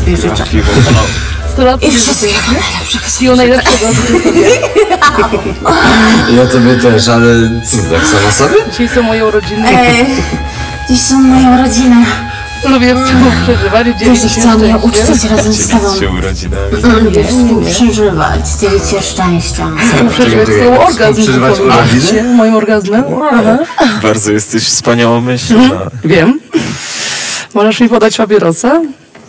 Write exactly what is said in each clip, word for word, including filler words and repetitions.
sobie życzę. sto lat I wszystkiego najlepszego. Wszystkiego najlepszego. Ja tobie też, ale co, tak samo sobie? Dzisiaj są moje urodziny. Ej, dziś są moje urodziny. Lubię współprzeżywać, dzielić Też się chciałam je szczęściem. uczcić razem z tobą. się urodzinami. Lubię współprzeżywać, dzielić się szczęściem. Przeżywać Czekaj, swoją czekaj, orgazm. przeżywać zupełnie. urodziny? Moim orgazmem. Aha. Bardzo jesteś wspaniałą myślą. Mhm. Wiem. Możesz mi podać papierosa?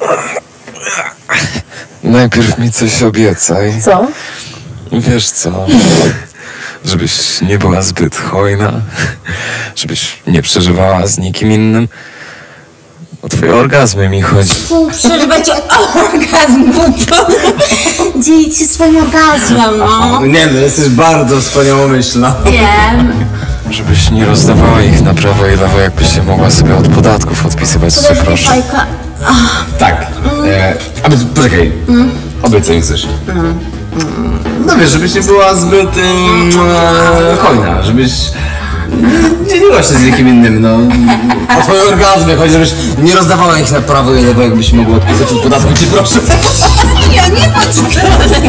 Najpierw mi coś obiecaj. Co? Wiesz co? Żebyś nie była zbyt hojna. Żebyś nie przeżywała z nikim innym. O twoje orgazmy mi chodzi. Przeżywać orgazm, bo dzielić się swoim orgazmem, no. Nie no, jesteś bardzo wspaniałomyślna. Wiem. Żebyś nie rozdawała ich na prawo i lewo, jakbyś się mogła sobie od podatków odpisywać, co proszę. Fajka. Tak. E, a więc poczekaj. Obiecaj mi coś. No wiesz, żebyś nie była zbyt e, hojna, żebyś nie dzieliła się z nikim innym, no. O twoje orgazmy chodzi, żebyś nie rozdawała ich na prawo i lewo, jakbyś mogła odpisać od podatku, ci proszę. Ja nie patrzę.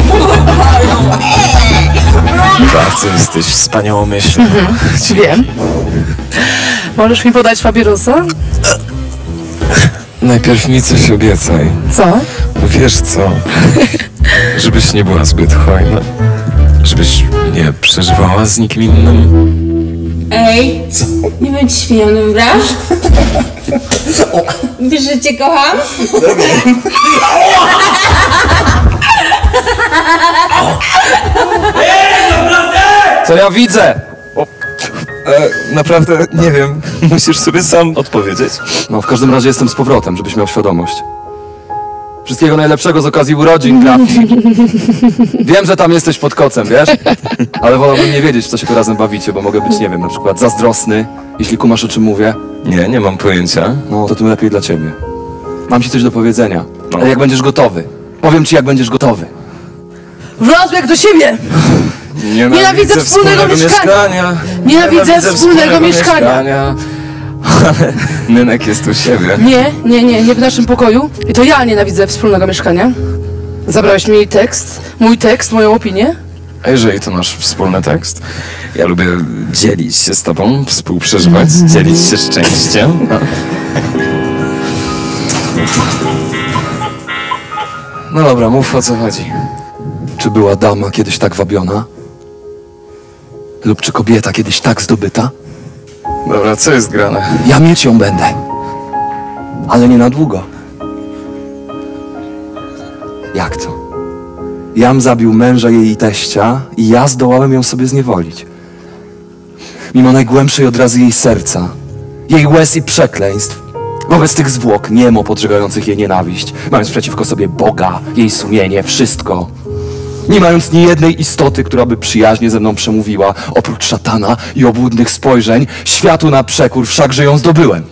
Bardzo jesteś wspaniałą myślą. Wiem. Możesz mi podać papierosa? Najpierw mi coś obiecaj. Co? Wiesz co? Żebyś nie była zbyt hojna. Żebyś nie przeżywała z nikim innym. Ej, nie bądź świnią, dobra? Wiesz, że cię kocham? Co ja widzę? E, naprawdę nie wiem. Musisz sobie sam odpowiedzieć. No, w każdym razie jestem z powrotem, żebyś miał świadomość. Wszystkiego najlepszego z okazji urodzin, Grafi. Wiem, że tam jesteś pod kocem, wiesz? Ale wolałbym nie wiedzieć, w co się tu razem bawicie, bo mogę być, nie wiem, na przykład zazdrosny, jeśli kumasz, o czym mówię. Nie, nie mam pojęcia. No, to tym lepiej dla ciebie. Mam ci coś do powiedzenia. No. Ale jak będziesz gotowy. Powiem ci, jak będziesz gotowy. Wlazł jak do siebie! Nienawidzę wspólnego mieszkania. Nienawidzę wspólnego mieszkania. Ale Nynek jest u siebie. Nie, nie, nie, nie w naszym pokoju. I to ja nienawidzę wspólnego mieszkania. Zabrałeś mi tekst, mój tekst, moją opinię. A jeżeli to nasz wspólny tekst? Ja lubię dzielić się z tobą, współprzeżywać, dzielić się szczęściem. No. No dobra, mów, o co chodzi. Czy była dama kiedyś tak wabiona? Lub czy kobieta kiedyś tak zdobyta? Dobra, co jest grane? Ja mieć ją będę. Ale nie na długo. Jak to? Jam zabił męża jej i teścia i ja zdołałem ją sobie zniewolić. Mimo najgłębszej odrazy jej serca, jej łez i przekleństw, wobec tych zwłok niemo podżegających jej nienawiść, mając przeciwko sobie Boga, jej sumienie, wszystko. Nie mając ni jednej istoty, która by przyjaźnie ze mną przemówiła, oprócz szatana i obłudnych spojrzeń, światu na przekór, wszakże ją zdobyłem.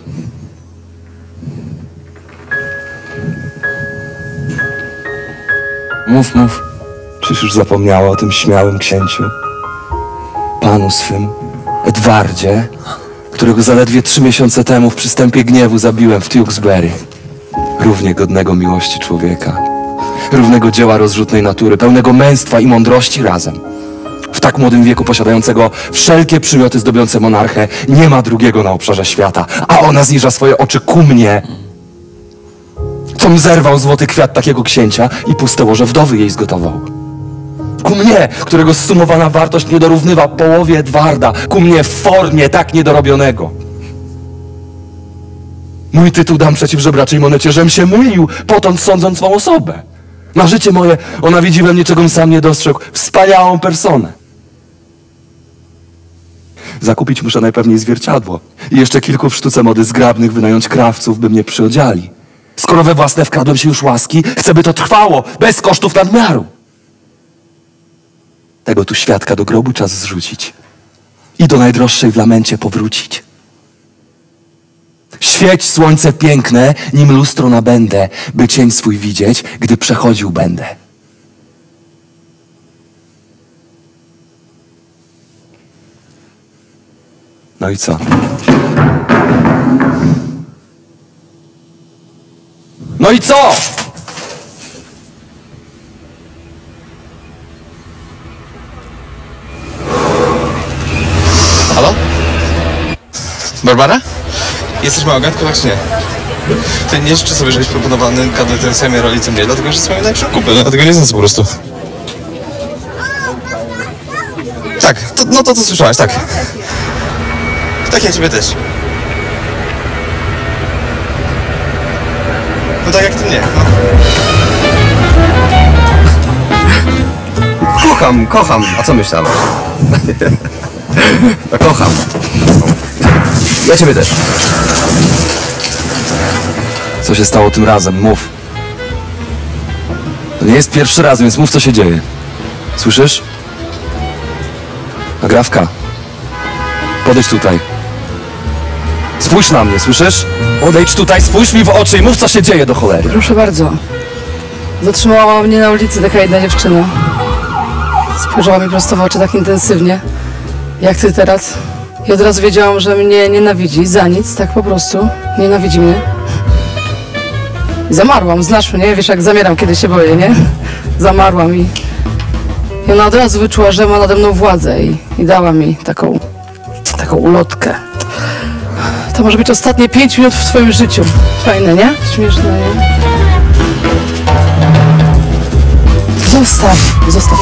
Mów, mów. Czyż już zapomniała o tym śmiałym księciu? Panu swym, Edwardzie, którego zaledwie trzy miesiące temu w przystępie gniewu zabiłem w Tewkesbury. Równie godnego miłości człowieka. Równego dzieła rozrzutnej natury, pełnego męstwa i mądrości razem. W tak młodym wieku posiadającego wszelkie przymioty zdobiące monarchę, nie ma drugiego na obszarze świata, a ona zniża swoje oczy ku mnie. Com zerwał złoty kwiat takiego księcia i puste łoże wdowy jej zgotował. Ku mnie, którego zsumowana wartość nie dorównywa połowie Edwarda, ku mnie w formie tak niedorobionego. Mój tytuł dam przeciw żebraczej monecie, żem się mylił, potąd sądząc swą osobę. Na życie moje ona widzi we mnie, czegom sam nie dostrzegł, wspaniałą personę. Zakupić muszę najpewniej zwierciadło i jeszcze kilku w sztuce mody zgrabnych wynająć krawców, by mnie przyodziali. Skoro we własne wkradłem się już łaski, chcę, by to trwało, bez kosztów nadmiaru. Tego tu świadka do grobu czas zrzucić i do najdroższej w lamencie powrócić. Świeć słońce piękne, nim lustro nabędę, by cień swój widzieć, gdy przechodził będę. No i co? No i co? Barbara? Jesteś mała gadką, tak czy nie? Ty nie życzę sobie, żebyś proponowany kadry tej samej roli co mnie, dlatego że jest moim najlepszym kumplem, dlatego nie znam po prostu. Tak, to, no to to słyszałaś, tak. Tak, ja ciebie też. No tak jak ty mnie, no. Kocham, kocham. A co myślałeś? No, kocham. Ja ciebie też. Co się stało tym razem? Mów. To nie jest pierwszy raz, więc mów, co się dzieje. Słyszysz? Agrawka. Podejdź tutaj. Spójrz na mnie, słyszysz? Odejdź tutaj, spójrz mi w oczy i mów, co się dzieje do cholery. Proszę bardzo. Zatrzymała mnie na ulicy taka jedna dziewczyna. Spojrzała mi prosto w oczy tak intensywnie, jak ty teraz. I od razu wiedziałam, że mnie nienawidzi. Za nic, tak po prostu. Nienawidzi mnie. I zamarłam, znasz mnie, wiesz jak zamieram, kiedy się boję, nie? Zamarłam i... I ona od razu wyczuła, że ma nade mną władzę i, i dała mi taką... taką ulotkę. To może być ostatnie pięć minut w twoim życiu. Fajne, nie? Śmieszne, nie? Zostaw, zostaw.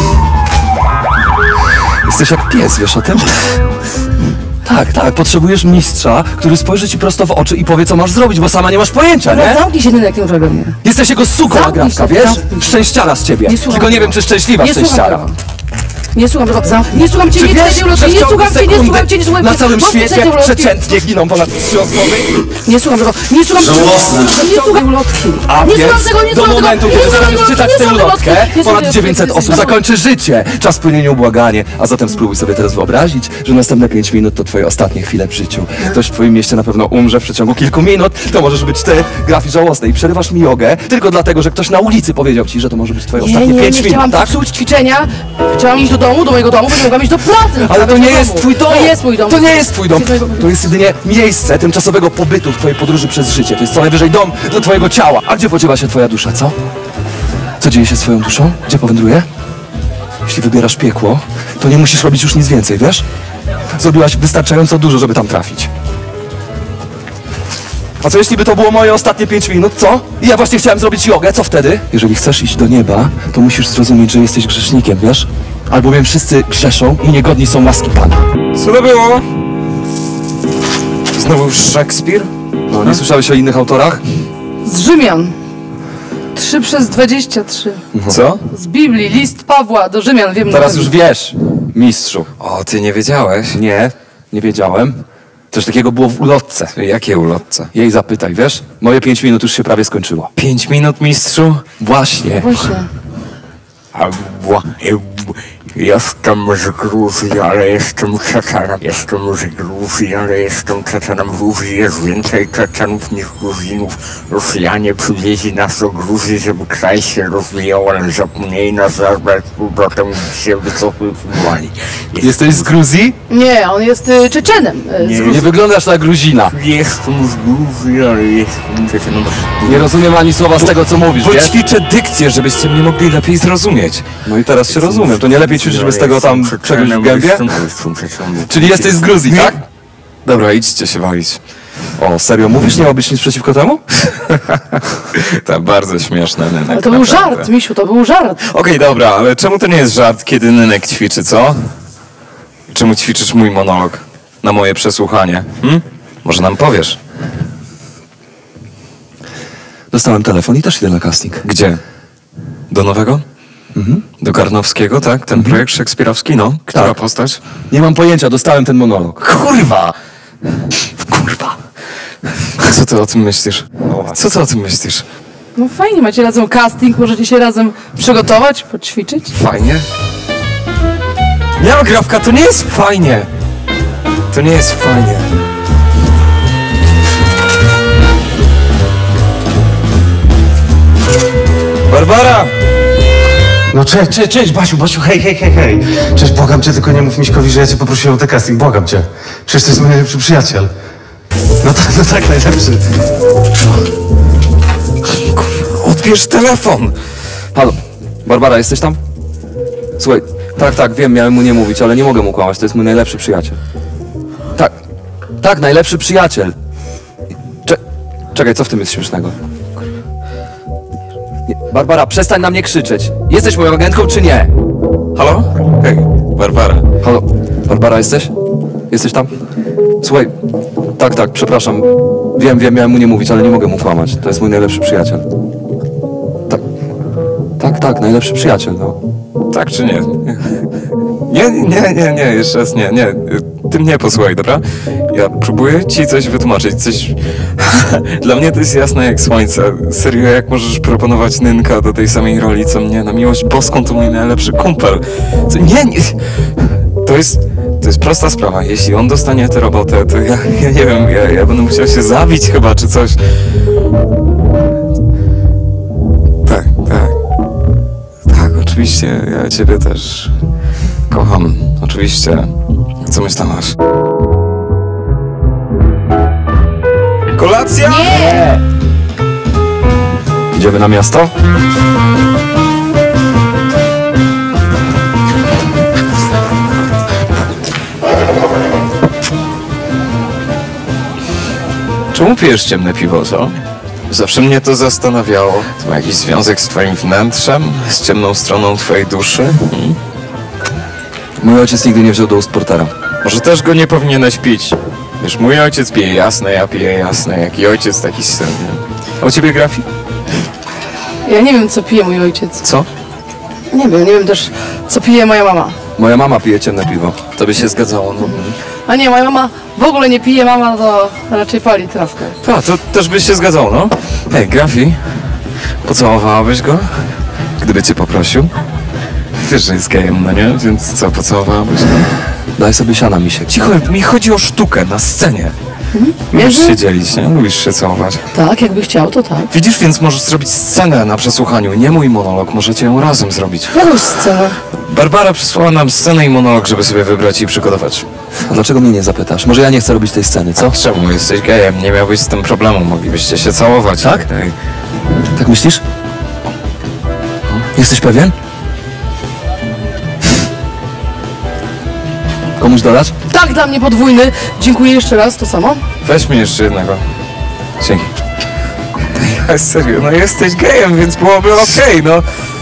Jesteś jak pies, wiesz o tym? Tak, tak, potrzebujesz mistrza, który spojrzy ci prosto w oczy i powie, co masz zrobić, bo sama nie masz pojęcia, No nie? zamknij się, jak nie mnie. Jesteś jego suką, Zamknij Agrawka, się, wiesz? zamknij się. Szczęściara z ciebie. Nie słucham Tylko nie tego. wiem, czy szczęśliwa Nie słucham szczęściara. tego. Nie słucham tego. Zam... Nie słucham cię, Czy nie wiesz, czytaj że ulotki, w nie ciągu słucham cię, nie sekundy słucham cię, nie słucham cię. na całym Mam świecie czytać ulotki. przeciętnie giną ponad trzy osoby? Nie słucham tego, nie słucham cię. Nie słucham ulotki. A Nie słucham więc tego, nie do słucham momentu, tego. kiedy Nie słucham zaczniesz tego, czytać nie tę słucham ulotkę, ulotki. Nie ponad słucham dziewięćset ulotki. osób zakończy życie. Czas płynie nieubłaganie. A zatem spróbuj sobie teraz wyobrazić, że następne pięć minut to twoje ostatnie chwile w życiu. Ktoś w twoim mieście na pewno umrze w przeciągu kilku minut. To możesz być ty, Grafi żałosny, i przerywasz mi jogę tylko dlatego, że ktoś na ulicy powiedział ci, że to może być twoje Nie, ostatnie nie, pięć nie minut, chciałam tak? psuć ćwiczenia. Chciałam iść do domu, do mojego domu, bo nie mogłam iść do pracy. Ale to Chciałam nie iść do jest domu. twój dom! To jest mój dom. To nie jest twój dom! To jest mój dom. To jest jedynie miejsce tymczasowego pobytu w twojej podróży przez życie. To jest co najwyżej dom dla twojego ciała. A gdzie podziewa się twoja dusza, co? Co dzieje się z twoją duszą? Gdzie powędruje? Jeśli wybierasz piekło, to nie musisz robić już nic więcej, wiesz? Zrobiłaś wystarczająco dużo, żeby tam trafić. A co jeśli by to było moje ostatnie pięć minut, co? I ja właśnie chciałem zrobić jogę, co wtedy? Jeżeli chcesz iść do nieba, to musisz zrozumieć, że jesteś grzesznikiem, wiesz? Albowiem wszyscy grzeszą i niegodni są łaski Pana. Co to było? Znowu Szekspir? No, nie słyszałeś o innych autorach? Z Rzymian. trzy przez dwadzieścia trzy. Co? Z Biblii, list Pawła do Rzymian, wiem. Teraz na już pewno. wiesz, mistrzu. O, ty nie wiedziałeś? Nie, nie wiedziałem. Coś takiego było w ulotce. Jakie ulotce? Jej zapytaj, wiesz? Moje pięć minut już się prawie skończyło. Pięć minut, mistrzu? Właśnie. Właśnie. A wła- Jestem z Gruzji, ale jestem Czeczenem. Jestem z Gruzji, ale jestem Czeczenem. W Gruzji jest więcej Czeczenów niż Gruzinów. Rosjanie przywieźli nas do Gruzji, żeby kraj się rozwijał, ale zapomnieli nas zabrać z powrotem i się wycofywali. Jest- Jesteś z Gruzji? Nie, on jest y, Czeczenem. Y, z Nie. Gruzji. Nie wyglądasz na Gruzina. Jestem z Gruzji, ale jestem Czeczenem. Nie rozumiem ani słowa z tego, co mówisz, Bo wiesz? ćwiczę dykcję, żebyście mnie mogli lepiej zrozumieć. No i teraz się rozumiem. To nie lepiej ćwiczyć bez tego tam czegoś w gębie? Czyli jesteś z Gruzji, tak? Dobra, idźcie się walić. O, serio mówisz? Nie miałbyś nic przeciwko temu? To bardzo śmieszne, Nenek. Ale to był naprawdę. żart, misiu, to był żart. Okej, dobra, ale czemu to nie jest żart, kiedy Nenek ćwiczy, co? Czemu ćwiczysz mój monolog na moje przesłuchanie? Hm? Może nam powiesz? Dostałem telefon i też idę na casting. Gdzie? Do nowego? Mhm. Do Karnowskiego, tak? Ten projekt szekspirowski, no? Która Tak. postać? Nie mam pojęcia, dostałem ten monolog. Kurwa! Kurwa! Co ty o tym myślisz? Co ty o tym myślisz? No fajnie, macie razem casting, możecie się razem przygotować, poćwiczyć. Fajnie? Nie, Agrawka, to nie jest fajnie! To nie jest fajnie. Barbara! No cześć, cześć, cześć, Basiu, Basiu, hej, hej, hej, hej. Cześć, błagam cię, tylko nie mów Miśkowi, że ja cię poprosiłem o ten casting, błagam cię. Przecież to jest mój najlepszy przyjaciel. No tak, no tak, najlepszy. Odbierz telefon! Halo, Barbara, jesteś tam? Słuchaj, tak, tak, wiem, miałem mu nie mówić, ale nie mogę mu kłamać, to jest mój najlepszy przyjaciel. Tak, Tak, najlepszy przyjaciel. Cze Czekaj, co w tym jest śmiesznego? Nie. Barbara, przestań na mnie krzyczeć. Jesteś moją agentką, czy nie? Halo? Hej, Barbara. Halo, Barbara, jesteś? Jesteś tam? Słuchaj, tak, tak, przepraszam. Wiem, wiem, miałem mu nie mówić, ale nie mogę mu kłamać. To jest mój najlepszy przyjaciel. Tak, tak, tak, najlepszy przyjaciel, no. Tak czy nie? Nie, nie, nie, nie, jeszcze raz nie, nie. Ty mnie posłuchaj, dobra? Ja próbuję ci coś wytłumaczyć, coś... Dla mnie to jest jasne jak słońce. Serio, jak możesz proponować Nynka do tej samej roli, co mnie? Na miłość boską to mój najlepszy kumpel. Co? Nie, nie... To jest... To jest prosta sprawa. Jeśli on dostanie tę robotę, to ja, ja nie wiem, ja, ja będę musiał się zabić chyba, czy coś. Tak, tak. Tak, oczywiście, ja ciebie też kocham. Oczywiście. Co myślałaś? Kolacja? Nie! Idziemy na miasto? Czemu pijesz ciemne piwo, co? Zawsze mnie to zastanawiało. To ma jakiś związek z twoim wnętrzem? Z ciemną stroną twojej duszy? Hmm? Mój ojciec nigdy nie wziął do ust portera. Może też go nie powinieneś pić? Wiesz, mój ojciec pije jasne, ja piję jasne. Jaki ojciec, taki syn. A u ciebie grafik? Ja nie wiem, co pije mój ojciec. Co? Nie wiem, nie wiem też, co pije moja mama. Moja mama pije ciemne piwo. To by się zgadzało, no. A nie, moja mama w ogóle nie pije, mama to raczej pali trawkę. Tak, to też by się zgadzało, no. Hej, Grafi, pocałowałabyś go? Gdyby cię poprosił? Wiesz, że jest gejem, no nie? Więc co, pocałowałabyś go? Daj sobie siana, misiek. Cicho, mi chodzi o sztukę na scenie. Mhm. Lubisz Jakby- się dzielić, nie? Lubisz się całować. Tak, jakby chciał, to tak. Widzisz, więc możesz zrobić scenę na przesłuchaniu, nie mój monolog, możecie ją razem zrobić. Jakąś scenę. Barbara przysłała nam scenę i monolog, żeby sobie wybrać i przygotować. A dlaczego mnie nie zapytasz? Może ja nie chcę robić tej sceny, co? Czemu? Jesteś gejem, nie miałbyś z tym problemu, moglibyście się całować. Tak? Ej, Tak myślisz? Jesteś pewien? Komuś dodać? Tak, dla mnie podwójny. Dziękuję jeszcze raz, to samo. Weź mi jeszcze jednego. Dzięki. Ja serio, no jesteś gejem, więc byłoby okej, no.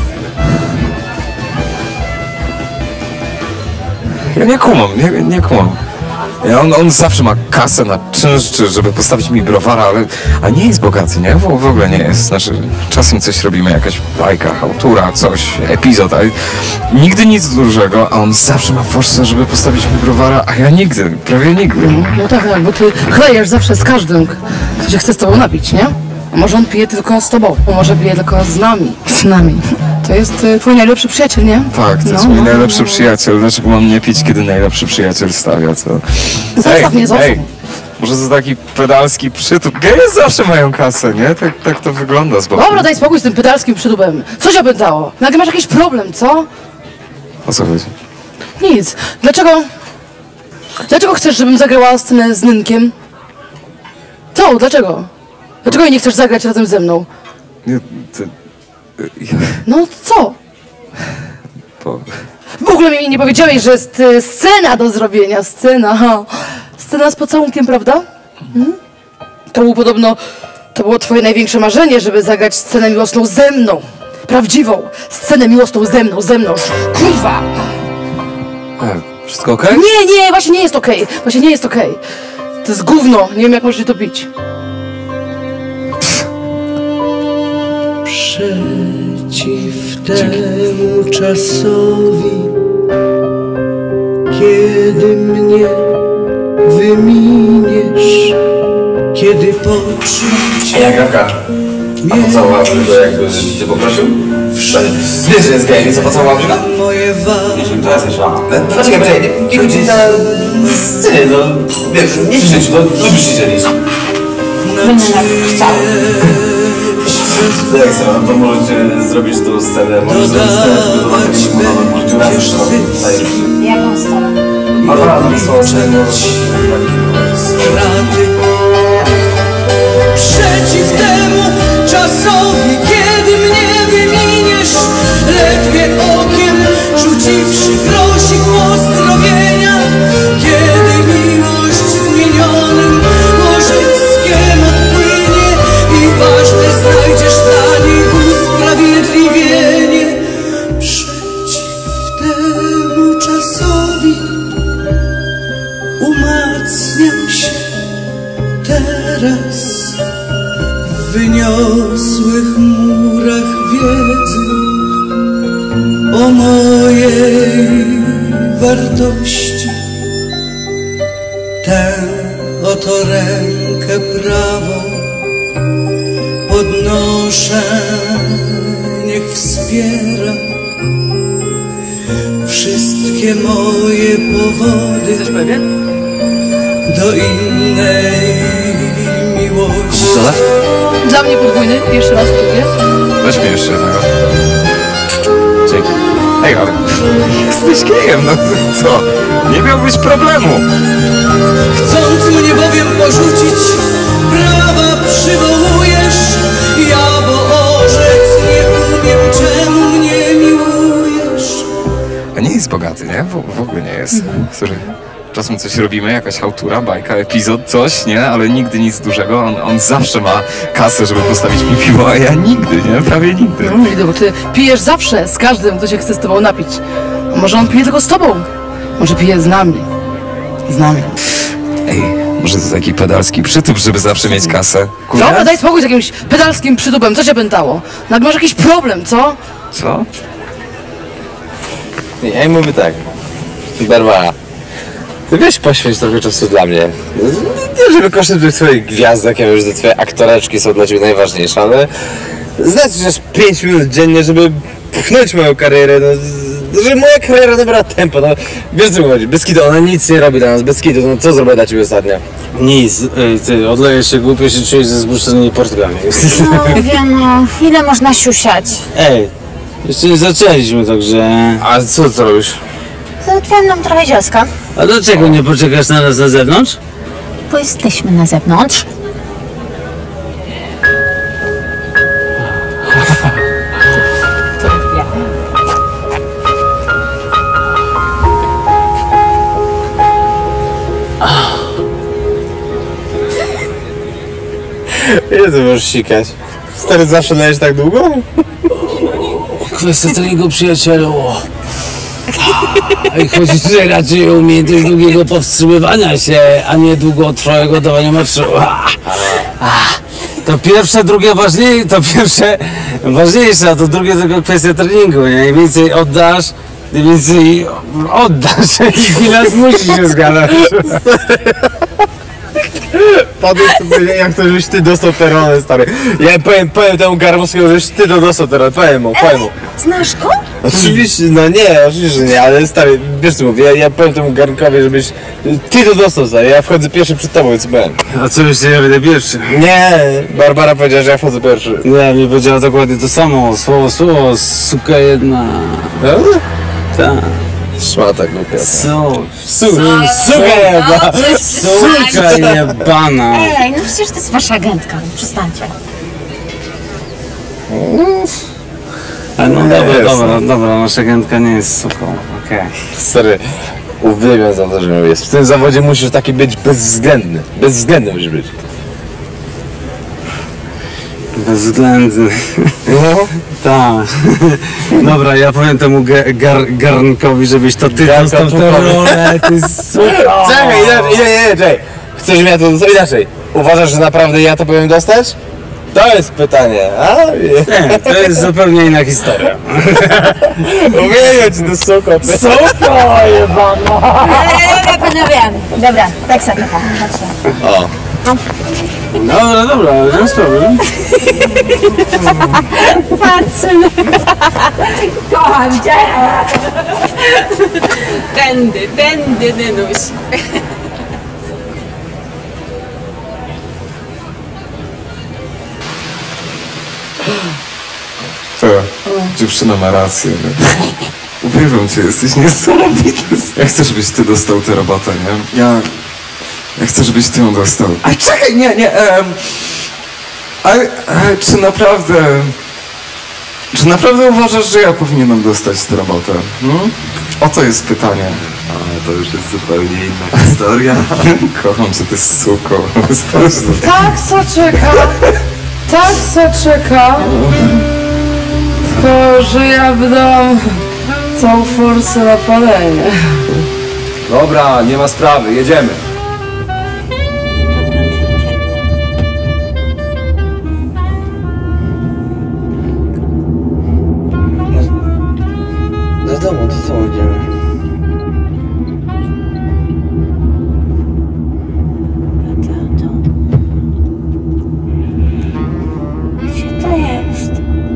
Ja nie kumam, nie, nie kumam. Ja, on, on zawsze ma kasę na czynsz, czy żeby postawić mi browara, ale, ale nie jest bogaty, nie? W, w ogóle nie jest. Znaczy, czasem coś robimy, jakaś bajka, chałtura, coś, epizod, ale nigdy nic dużego, a on zawsze ma forsę, żeby postawić mi browara, a ja nigdy, prawie nigdy. No tak, tak, bo ty chlejesz zawsze z każdym, kto się chce z tobą napić, nie? A może on pije tylko z tobą, a może pije tylko z nami. Z nami. To jest y, twój najlepszy przyjaciel, nie? Tak, to jest No, mój no, najlepszy no. przyjaciel. Dlaczego mam nie pić, kiedy najlepszy przyjaciel stawia, co? Zostaw mnie, zostaw. Może to taki pedalski przytup. Geje zawsze mają kasę, nie? Tak, tak to wygląda z boku. Dobra, daj spokój z tym pedalskim przydupem. Co się opętało? Nagle masz jakiś problem, co? O co chodzi? Nic. Dlaczego... Dlaczego chcesz, żebym zagrała scenę z Nynkiem? Co? Dlaczego? Dlaczego nie chcesz zagrać razem ze mną? Nie, to... Ja, No co? bo... W ogóle mi nie powiedziałeś, że jest y, scena do zrobienia. Scena. Ha. Scena z pocałunkiem, prawda? Mhm. To było podobno... To było twoje największe marzenie, żeby zagrać scenę miłosną ze mną. Prawdziwą. Scenę miłosną ze mną, ze mną. Kurwa! E, wszystko okej? Nie, nie, właśnie nie jest okej. Właśnie nie jest okej. To jest gówno. Nie wiem, jak możecie to pić. Przeciw temu czasowi, kiedy mnie wyminiesz, kiedy poczuć Ja Grafka, a pocałowałabyś go, jakby cię poprosił? Wiesz, że jest gejem, co pocałowałabyś go? moje wady. Jeśli to jesteś, a... Poczekaj, poczekaj, nie, nie chodzi na scenie, no... Wiesz, nie krzycz, no lubisz się dzielić. Będę tak chciał. Jak chcę, no to możecie zrobić tą scenę, możesz zrobić scenę, zbudować taki monolog, możecie razem zrobić. Jaką stronę? Barbara, no są sceny, straty. Przeciw temu czasowi, kiedy mnie wyminiesz, ledwie okiem rzuciwszy grosik pozdrowienia, kiedy miłość zmieniona o mojej wartości. Tę oto rękę prawą podnoszę, niech wspiera wszystkie moje powody. Jesteś pewien? Do innej miłości. Dla mnie podwójny, jeszcze raz próbuję. Weź mnie jeszcze jednego. Dzięki. Ej, ale jesteś gejem, no co? Nie miałbyś problemu. Chcąc mnie bowiem porzucić, prawa przywołujesz. Ja bo orzec nie umiem, czemu mnie miłujesz. A nie jest bogaty, nie? W, w ogóle nie jest. Słuchaj, czasem coś robimy, jakaś chałtura, bajka, epizod, coś, nie? Ale nigdy nic dużego. On, on zawsze ma kasę, żeby postawić mi piwo, a ja nigdy, nie? Prawie nigdy. No Lido, bo ty pijesz zawsze z każdym, kto się chce z tobą napić. A może on pije tylko z tobą? Może pije z nami. Z nami. Ej, może to taki pedalski przytup, żeby zawsze mieć kasę? Kurde? Dobra, daj spokój z jakimś pedalskim przytupem. Co cię pętało? Nagle masz jakiś problem, co? Co? Ja im mówię tak. Barbara, ty weź poświęć trochę czasu dla mnie. Nie, żeby kosztem tych twoich gwiazdek, ja wiem, że te twoje aktoreczki są dla ciebie najważniejsze, ale znajdź chociaż pięć minut dziennie, żeby pchnąć moją karierę, no, żeby moja kariera nabrała tempo, no. Wiesz co mi chodzi, bez kitu, ona nic nie robi dla nas, bez kitu, no co zrobię dla ciebie ostatnio? Nic, ej, ty odlejesz się głupio, się czujesz ze zburzonymi portkami. No wiem, no, ile można siusiać? Ej, jeszcze nie zaczęliśmy, także... A co ty robisz? Załatwiam nam trochę zielska, A dlaczego nie poczekasz na nas na zewnątrz? bo jesteśmy na zewnątrz. Ile ty możesz sikać? Stary, zawsze lejesz tak długo? Kwestia treningu, przyjacielu. I chodzi tutaj raczej o umiejętność długiego powstrzymywania się, a nie długotrwałego dawania moczu. To pierwsze, drugie ważniejsze, to pierwsze ważniejsze, a to drugie tylko kwestia treningu, nie? Im więcej oddasz, tym więcej oddasz i chwila musi się zgadzać. Powiedz sobie, jak to, żebyś ty dostał terony, stary. Ja powiem, powiem temu Garmowskiemu, żebyś ty to dostał terony, powiem mu, powiem mu. Znasz go? Oczywiście, no nie, oczywiście, że nie, ale stary, wiesz co mówię, ja, ja powiem temu Garnkowi, żebyś ty to dostał, stary, ja wchodzę pierwszy przed tobą, więc powiem. A co jeszcze ja będę pierwszy? Nie, Barbara powiedziała, że ja wchodzę pierwszy. Nie, mi powiedziała dokładnie to samo, słowo, słowo, suka jedna. Prawda? Tak. Szmata głupia. Co? Su, suka jeba! Suka jebana! Ej, no przecież to jest wasza agentka, przestańcie. A no dobra, dobra, dobra, nasza agentka nie jest suką, okej. Okay. Stary, uwielbiam za to, że miał jest. W tym zawodzie musisz taki być bezwzględny. Bezwzględny musisz być. Bezwzględny. No. Tak. Dobra, ja powiem temu ge- gar- garnkowi, żebyś to ty dostał tę rolę, ty suka! Czekaj, inaczej, nie, nie, nie, czekaj. Chcesz mnie to dostać inaczej? Uważasz, że naprawdę ja to powinien dostać? To jest pytanie, a? Nie, to jest zupełnie inna historia. Uwielbiam cię do suko. Suka jebana! Dobra, panowie. Dobra, tak sobie patrzę. O. Dobra, dobra, nie ma sprawy. Patrzymy. Kocham cię. Tędy, tędy, Dynuś. To, dziewczyna ma rację. Uwielbiam cię, jesteś niesamowity. Ja chcę, żebyś ty dostał tę robotę, nie? Ja... Ja chcę, żebyś ty ją dostał. A czekaj, nie, nie, em... A, a czy naprawdę... Czy naprawdę uważasz, że ja powinienem dostać tę robotę? Hmm? Oto jest pytanie. A, to już jest zupełnie inna historia. Kocham cię, ty suko. Taksa czeka, taksa czeka, tylko że ja wydałam całą forsę na palenie. Dobra, nie ma sprawy, jedziemy. domu, do domu idziemy. Gdzie to jest?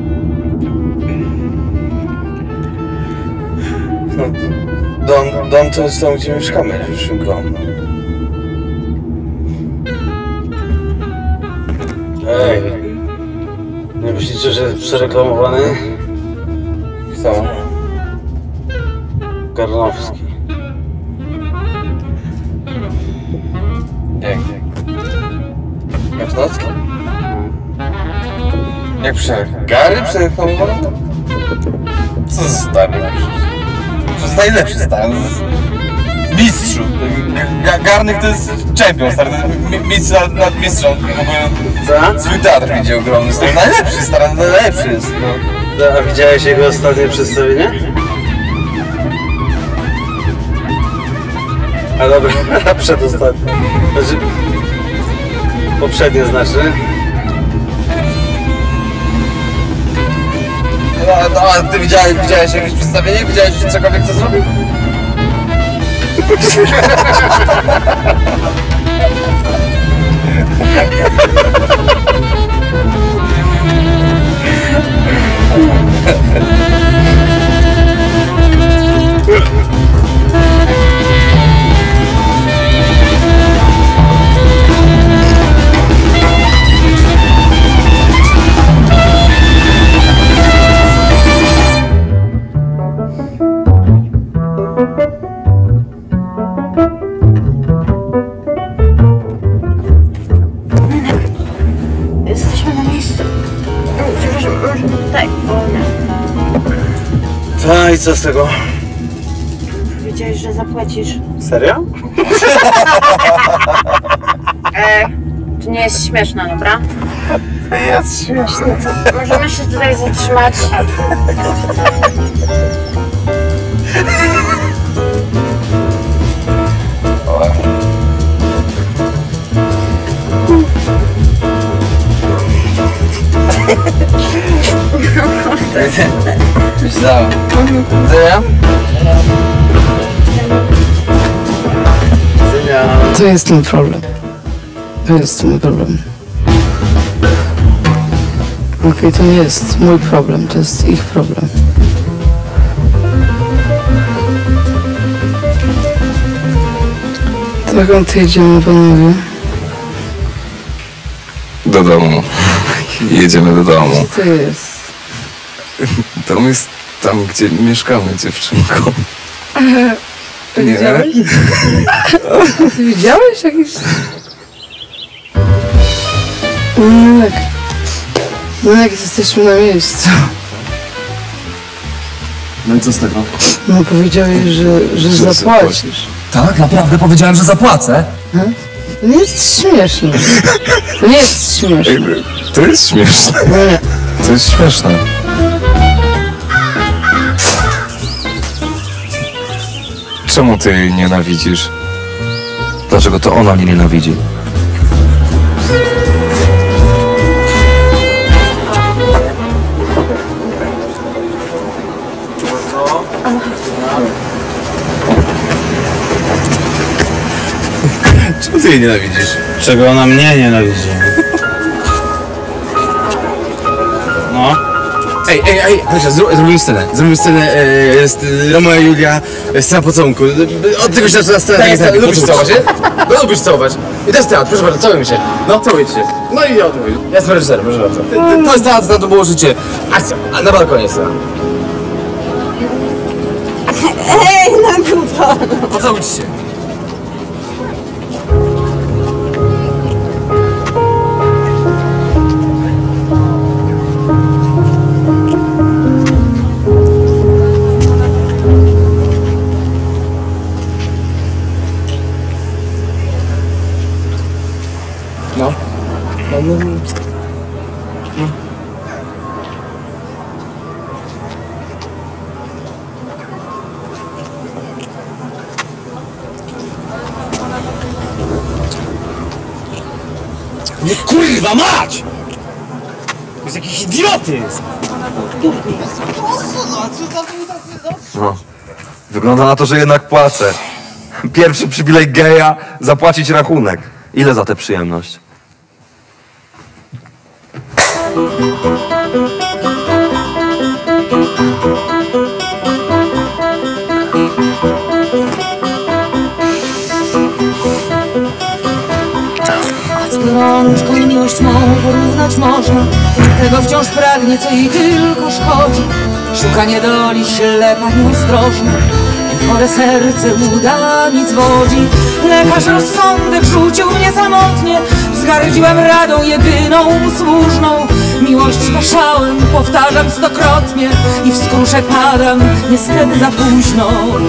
No, dom, dom to jest dom, gdzie mieszkamy, Szymko. Ej, nie myślicie, że jest przereklamowany? Kto? Karnowski. Jak? Karnowski? Jak prze... Gary przereklamowany? Co za stary? To jest najlepszy stary. Mistrzu. Ga Garnek to jest czempion, stary. Mistrz nad, nad mistrzem. Co? Swój teatr widzi ogromny, stary. Najlepszy, stary, najlepszy jest. No. A widziałeś jego ostatnie przedstawienie? A dobra, przedostatnie. Znaczy... Poprzednie znaczy. No, no, a ty widziałeś, widziałeś jakieś przedstawienie? Widziałeś cokolwiek, co zrobił? Jesteśmy na miejscu. Przepraszam, tak, o nie. Ta i co z tego? Wiedziałeś, że zapłacisz. Serio? E, to nie jest śmieszne, dobra? To jest śmieszne. Możemy się tutaj zatrzymać. Myślałem. Widzenia? To jest mój problem. To jest mój problem. Okej, okay, to nie jest mój problem, to jest ich problem. Dokąd jedziemy, panowie? Do domu. Jedziemy do domu. Co to jest? Dom jest tam, gdzie mieszkamy, dziewczynko. Nie? Widziałeś? Ty widziałeś jakiś... No jak... No jak jesteśmy na miejscu. No i co z tego? No powiedziałeś, że, że, Że zapłacisz. Tak, naprawdę powiedziałem, że zapłacę. Hmm? To nie jest śmieszne. To nie jest śmieszne. Ej, to jest śmieszne. No nie. To jest śmieszne. Czemu ty jej nienawidzisz? Dlaczego to ona mnie nienawidzi? Czemu ty jej nienawidzisz? Czego ona mnie nienawidzi? No. Ej, ej, ej, chodź, zrób, zrobimy scenę. Zrobimy scenę, e, jest e, Romeo i Julia, e, scena pocałunku. Od tego się zaczyna scena. Tak, tak, lubisz całować, nie? No lubisz całować. I to jest teatr, proszę bardzo, całujmy się. No, całujcie się. No i ja o tym mówię. Ja jestem reżyserem, proszę bardzo. To, to jest teatr, na to było życie. Akcja, a na balkonie scena. Ej, na grupa! Pocałujcie się. No. No, no, no. Nie kurwa mać! To jest jakiś idiotyzm! No, wygląda na to, że jednak płacę. Pierwszy przywilej geja, zapłacić rachunek. Ile za tę przyjemność? Rączką miłość mą porównać można. Tego wciąż pragnie, co jej tylko szkodzi. Szukanie doli ślepa, nieostrożna. I chore serce uda nic wodzi. Lekarz rozsądek rzucił mnie samotnie. Wzgardziłem radą jedyną usłużną. Miłość zgaszałem, powtarzam stokrotnie. I w skrusze padam, niestety za późno.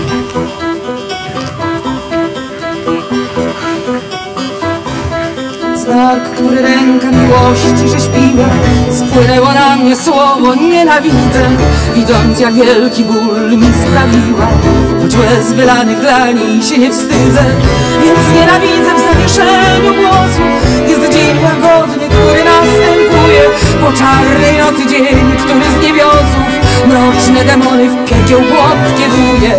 Znak, który ręka miłości rzeźbiła. Spłynęło na mnie słowo nienawidzę. Widząc, jak wielki ból mi sprawiła. Choć łez wylanych dla niej się nie wstydzę. Więc nienawidzę w zawieszeniu głosu. Jest dzień łagodny, który następuje po czarnej nocy, dzień, który z niebiosów mroczne demony w piekieł błąd kieruje.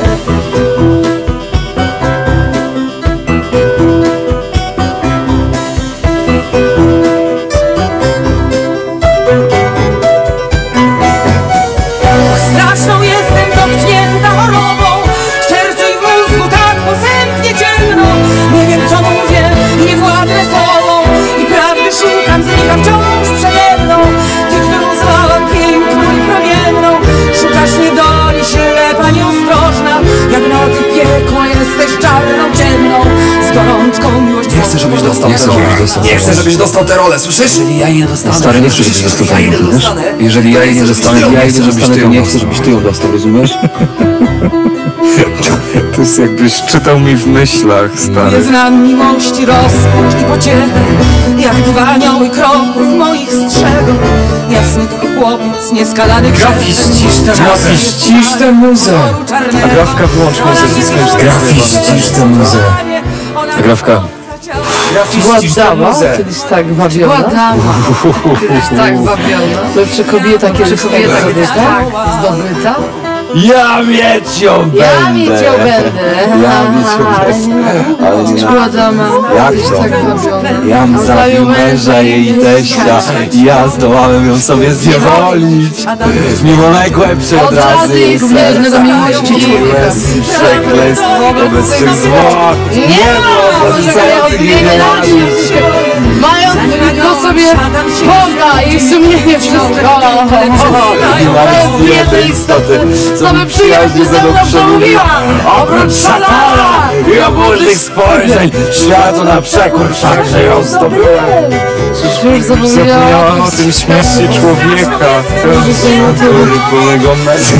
Wciąż przede mną, ty, którą złałam piękną i promienną. Szukasz niedoli, ślepa, nieostrożna. Jak nocy piekło, jesteś czarną, ciemną. Z gorączką miłość. Nie chcę, żebyś dostał tę rolę. Nie chcę, żebyś dostał tę rolę, słyszysz? Jeżeli ja jej nie dostanę. Stary, nie chcę, żebyś dostał tę rolę, wiesz? Jeżeli ja jej nie dostanę, ja jej nie żebyś ty ją nie chcę, żebyś ty ją dostał, rozumiesz? To jest jakbyś czytał mi w myślach, stary. Nie znam miłości, rozpacz i pociechę. Jak dwa anioły kroków moich strzegą. Jasny to chłopiec, nieskalany Grafi, ścisz tę muzę. Ścisz tę muzę. A Grafka, wyłącz muzę, zyskasz Grafi, ścisz tę muzę. A Grafka. Była dama, kiedyś tak wabiona. Była dama, kiedyś tak wabiona. Lepsze kobieta, kiedyś kobieta, kiedyś tak zdobyta. Ja mieć ją będę! Ja mieć ją będę! Ja mieć ją będę! Ale nie była dama, jak to? tak wabiona. Jam zabił męża jej teścia i ja zdołałem ją sobie zniewolić. Mimo najgłębszej odrazy jej serca miłości człowieka. Przekleństw wobec tych zwłok nie było zarzucających jej nienawiść. Mając tylko sobie Boga i sumienie wszystko. I nawet z jednej istoty, co by przyjaźnie ze mną przemówiła. Oprócz szatana i obłudnych spojrzeń, światu na przekór wszakże ją zdobyłem. Już Zapomniałam o tym śmierci człowieka, który pełnego męstwa.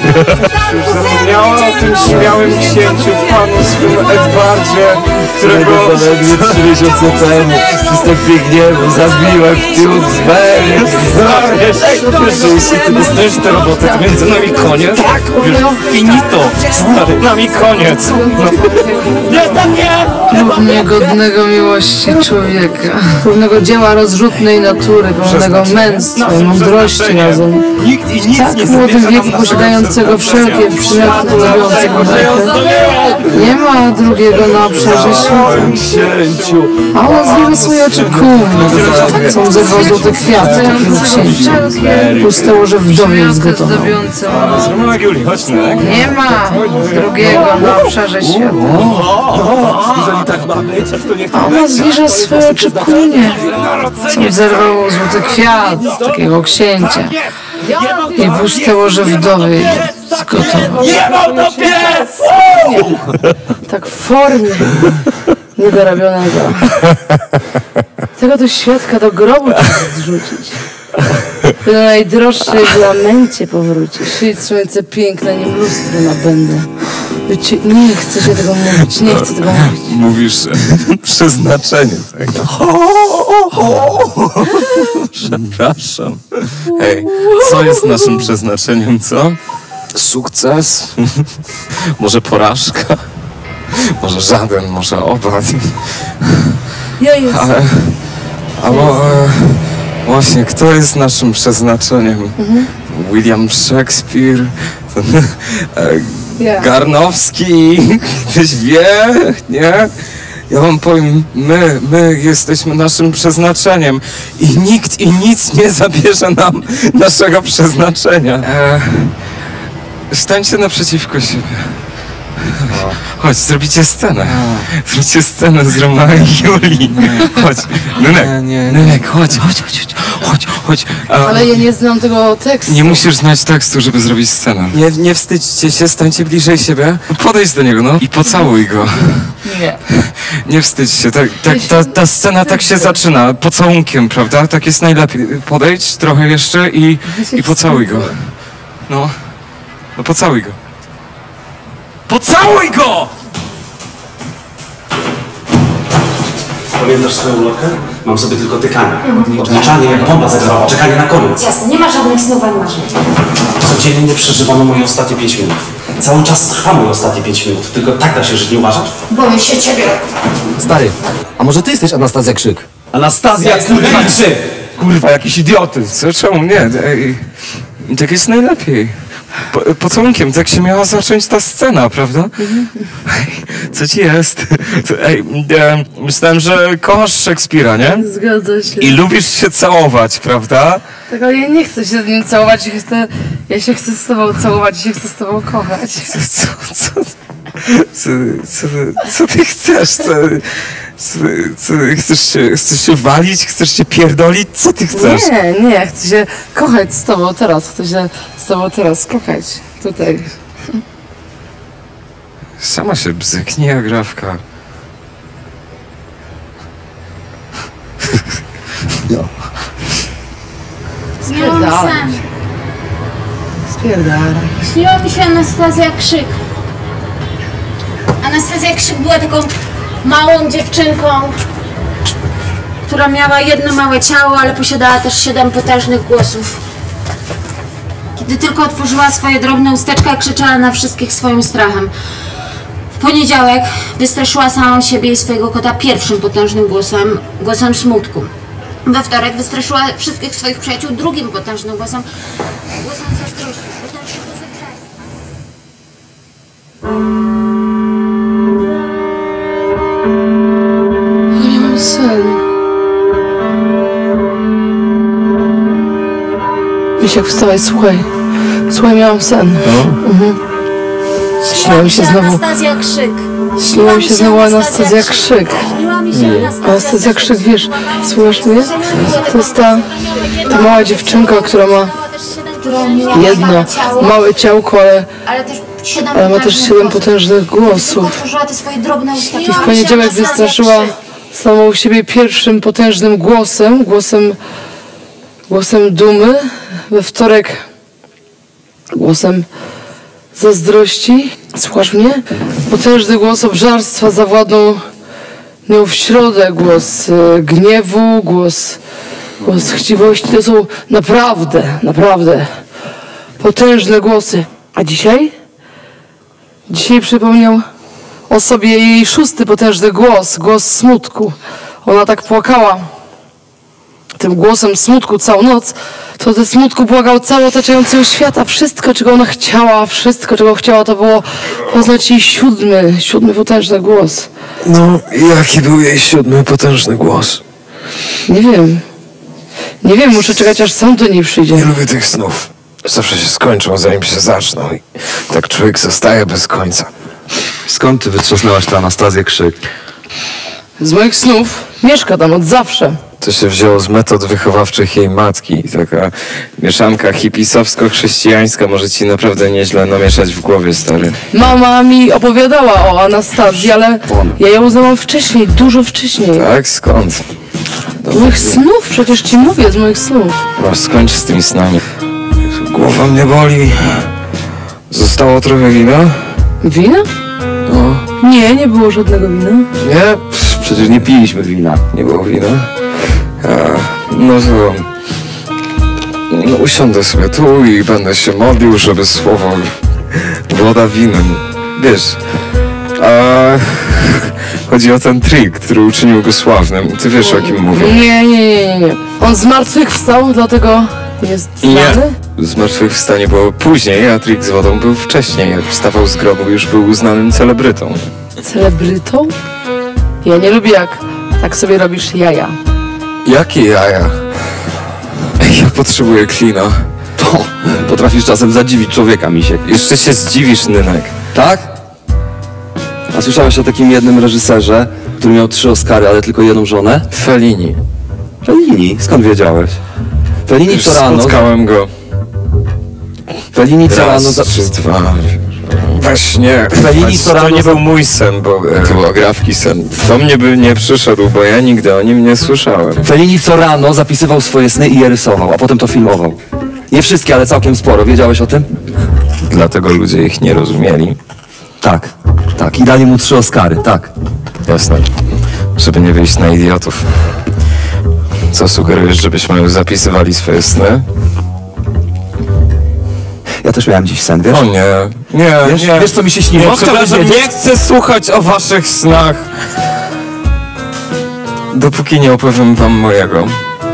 Zapomniałam o tym śmiałym księciu, panu swym Edwardzie, którego zaledwie trzy miesiące temu w przystępie gniewu zabiłem w Tewksbury. Wiesz, że jeśli ty dostaniesz tę robotę, to między nami koniec? Tak, wiesz, finito, stary, nami koniec. No. Nie, tam nie! Lub niegodnego miłości człowieka, pewnego dzieła rozrzutnej natury, pełnego męstwa i mądrości razem. Nikt i nic Tak nie w młodym zabierze wieku nam posiadającego wszelkie przymioty lubiące kobietę. Nie ma drugiego na obszarze świata. Księciu, A on zbliża swoje oczy ku mnie. Są zerwał złote kwiaty takiego księcia. Puste łoże wdowie zgotował. Zrobimy jak Juli, chodź na. Nie ma drugiego na obszarze świata. jeżeli tak ma być, to niech A ona zbliża swoje oczy ku mnie. Są zerwał złoty kwiat takiego księcia. I puste łoże wdowy zgotował. Jebał to pies! Tak w formie niedorobionego. Tego to świadka do grobu trzeba zrzucić. Do najdroższej w lamencie powróci. Świeć słońce piękne, nim lustro nabędę. Wiecie, nie chcę się tego mówić, nie chcę tego mówić. Mówisz przeznaczenie, tak? Przepraszam. Hej, co jest naszym przeznaczeniem, co? Sukces? Może porażka? Może żaden, może oba. Ja jestem. Ale, albo e, właśnie, kto jest naszym przeznaczeniem? Mhm. William Shakespeare? Ten, e, Ja. Garnowski, ktoś wie, nie? Ja wam powiem, my, my jesteśmy naszym przeznaczeniem i nikt i nic nie zabierze nam naszego przeznaczenia. E, stańcie naprzeciwko siebie. Chodź, zrobicie scenę. Zrobicie scenę z Romeo i Julii. Chodź, Nynek, Nynek, chodź, chodź, chodź, chodź, chodź. A, Ale ja nie znam tego tekstu. nie musisz znać tekstu, żeby zrobić scenę. Nie, nie wstydźcie się, stańcie bliżej siebie. Podejdź do niego, no, i pocałuj go. Nie. Nie wstydź się, tak, tak, ta, ta scena tak się zaczyna, pocałunkiem, prawda? Tak jest najlepiej. Podejdź trochę jeszcze i, i pocałuj go. No, no pocałuj go. Pocałuj go! Pamiętasz swoją ulotkę? Mam sobie tylko tykanie. Odliczanie jak bomba zagrała, czekanie na koniec. Jasne, nie ma żadnych snów ani marzeń. Codziennie przeżywano moje ostatnie pięć minut. Cały czas trwa moje ostatnie pięć minut. Tylko tak da się żyć, nie uważasz? Boję się ciebie. Stary, a może ty jesteś Anastazja Krzyk? Anastazja, kurwa, Krzyk! Kurwa, jakiś idiotyzm. Co, czemu nie? Ej, tak jest najlepiej. Po, pocałunkiem, tak się miała zacząć ta scena, prawda? Ej, co ci jest? Ej, e, myślałem, że kochasz Szekspira, nie? Zgadza się. I lubisz się całować, prawda? Tak, ale ja nie chcę się z nim całować, ja, chcę, ja się chcę z tobą całować i się chcę z tobą kochać. Co, co, co, co, co, co ty chcesz? Co, co, co, chcesz, się, chcesz się walić? Chcesz się pierdolić? Co ty chcesz? Nie, nie, chcę się kochać z tobą teraz, chcę się z tobą teraz kochać, tutaj. Sama się bzyknie, jak Agrawka. No. Spierdalaj. Spierdalaj. Śniła mi się Anastazja Krzyk. Anastazja Krzyk była taką małą dziewczynką, która miała jedno małe ciało, ale posiadała też siedem potężnych głosów. Kiedy tylko otworzyła swoje drobne usteczka, krzyczała na wszystkich swoim strachem. W poniedziałek wystraszyła samą siebie i swojego kota pierwszym potężnym głosem, głosem smutku. We wtorek wystraszyła wszystkich swoich przyjaciół drugim potężnym głosem, głosem zazdrości, potężnym głosem żarstwa. Ja mam sen. Misiek, wstawaj, słuchaj. Słuchaj, miałam sen. No? Mhm. Śniła mi się znowu... Anastazja Krzyk. Śniła mi się znowu Anastazja Krzyk. Śniła mi się Anastazja Krzyk, wiesz, słuchasz mnie? To jest ta, ta mała dziewczynka, która ma jedno małe ciałko, ale, ale, też siedem ale ma też siedem potężnych głosów. Otworzyła te swoje drobne usta. I w poniedziałek wystraszyła samą siebie pierwszym potężnym głosem, głosem, głosem dumy. We wtorek głosem zazdrości. Słuchasz mnie? Potężny głos obżarstwa zawładnął nią w środę. Głos y, gniewu, głos, głos chciwości. To są naprawdę, naprawdę potężne głosy. A dzisiaj? Dzisiaj przypomniał o sobie jej szósty potężny głos, głos smutku. Ona tak płakała tym głosem smutku całą noc, to ze smutku błagał cały otaczający ją świat, a wszystko, czego ona chciała, wszystko, czego chciała, to było poznać jej siódmy, siódmy potężny głos. No, jaki był jej siódmy potężny głos? Nie wiem. Nie wiem, muszę czekać, aż sam do niej przyjdzie. Nie lubię tych snów. Zawsze się skończą, zanim się zaczną i tak człowiek zostaje bez końca. Skąd ty wytrzasnęłaś tę Anastazję Krzyk? Z moich snów mieszka tam od zawsze. To się wzięło z metod wychowawczych jej matki. Taka mieszanka hipisowsko-chrześcijańska może ci naprawdę nieźle namieszać w głowie, stary. Mama mi opowiadała o Anastazji, ale ja ją znałam wcześniej, dużo wcześniej. Tak? Skąd? Z moich snów, przecież ci mówię, z moich snów. No, skończ z tymi snami. Głowa mnie boli. Zostało trochę wina? Wina? No. Nie, nie było żadnego wina. Nie? Pff, przecież nie piliśmy wina. Nie było wina? A, no to... No, usiądę sobie tu i będę się modlił, żeby słowo woda winem. Wiesz, a chodzi o ten trik, który uczynił go sławnym. Ty wiesz, o kim mówię. Nie, nie, nie, nie, nie. On zmartwychwstał, dlatego Jest znany? Nie. Zmartwychwstanie było później, a trik z wodą był wcześniej. Jak wstawał z grobu, już był uznanym celebrytą. Celebrytą? Ja nie lubię, jak tak sobie robisz jaja. Jakie jaja? Ja potrzebuję klina. To potrafisz czasem zadziwić człowieka, misiek. Jeszcze się zdziwisz, Nynek. Tak? A słyszałeś o takim jednym reżyserze, który miał trzy Oscary, ale tylko jedną żonę? Fellini. Fellini? Skąd wiedziałeś? Fellini Już co rano... spotkałem go. Fellini co rano... Raz, czy dwa... Właśnie, Fellini co to rano... nie był mój sen, bo to był Agrawki sen. Do mnie by nie przyszedł, bo ja nigdy o nim nie słyszałem. Fellini co rano zapisywał swoje sny i je rysował, a potem to filmował. Nie wszystkie, ale całkiem sporo. Wiedziałeś o tym? Dlatego ludzie ich nie rozumieli. Tak, tak. I dali mu trzy Oscary, tak. Jasne. Żeby nie wyjść na idiotów. Co sugerujesz, żebyśmy zapisywali swoje sny? Ja też miałem dziś sen, wiesz? O nie, nie, Wiesz, nie. wiesz co mi się śniło? Nie, Chciałbym przepraszam, wiedzieć- nie chcę słuchać o waszych snach. Dopóki nie opowiem wam mojego.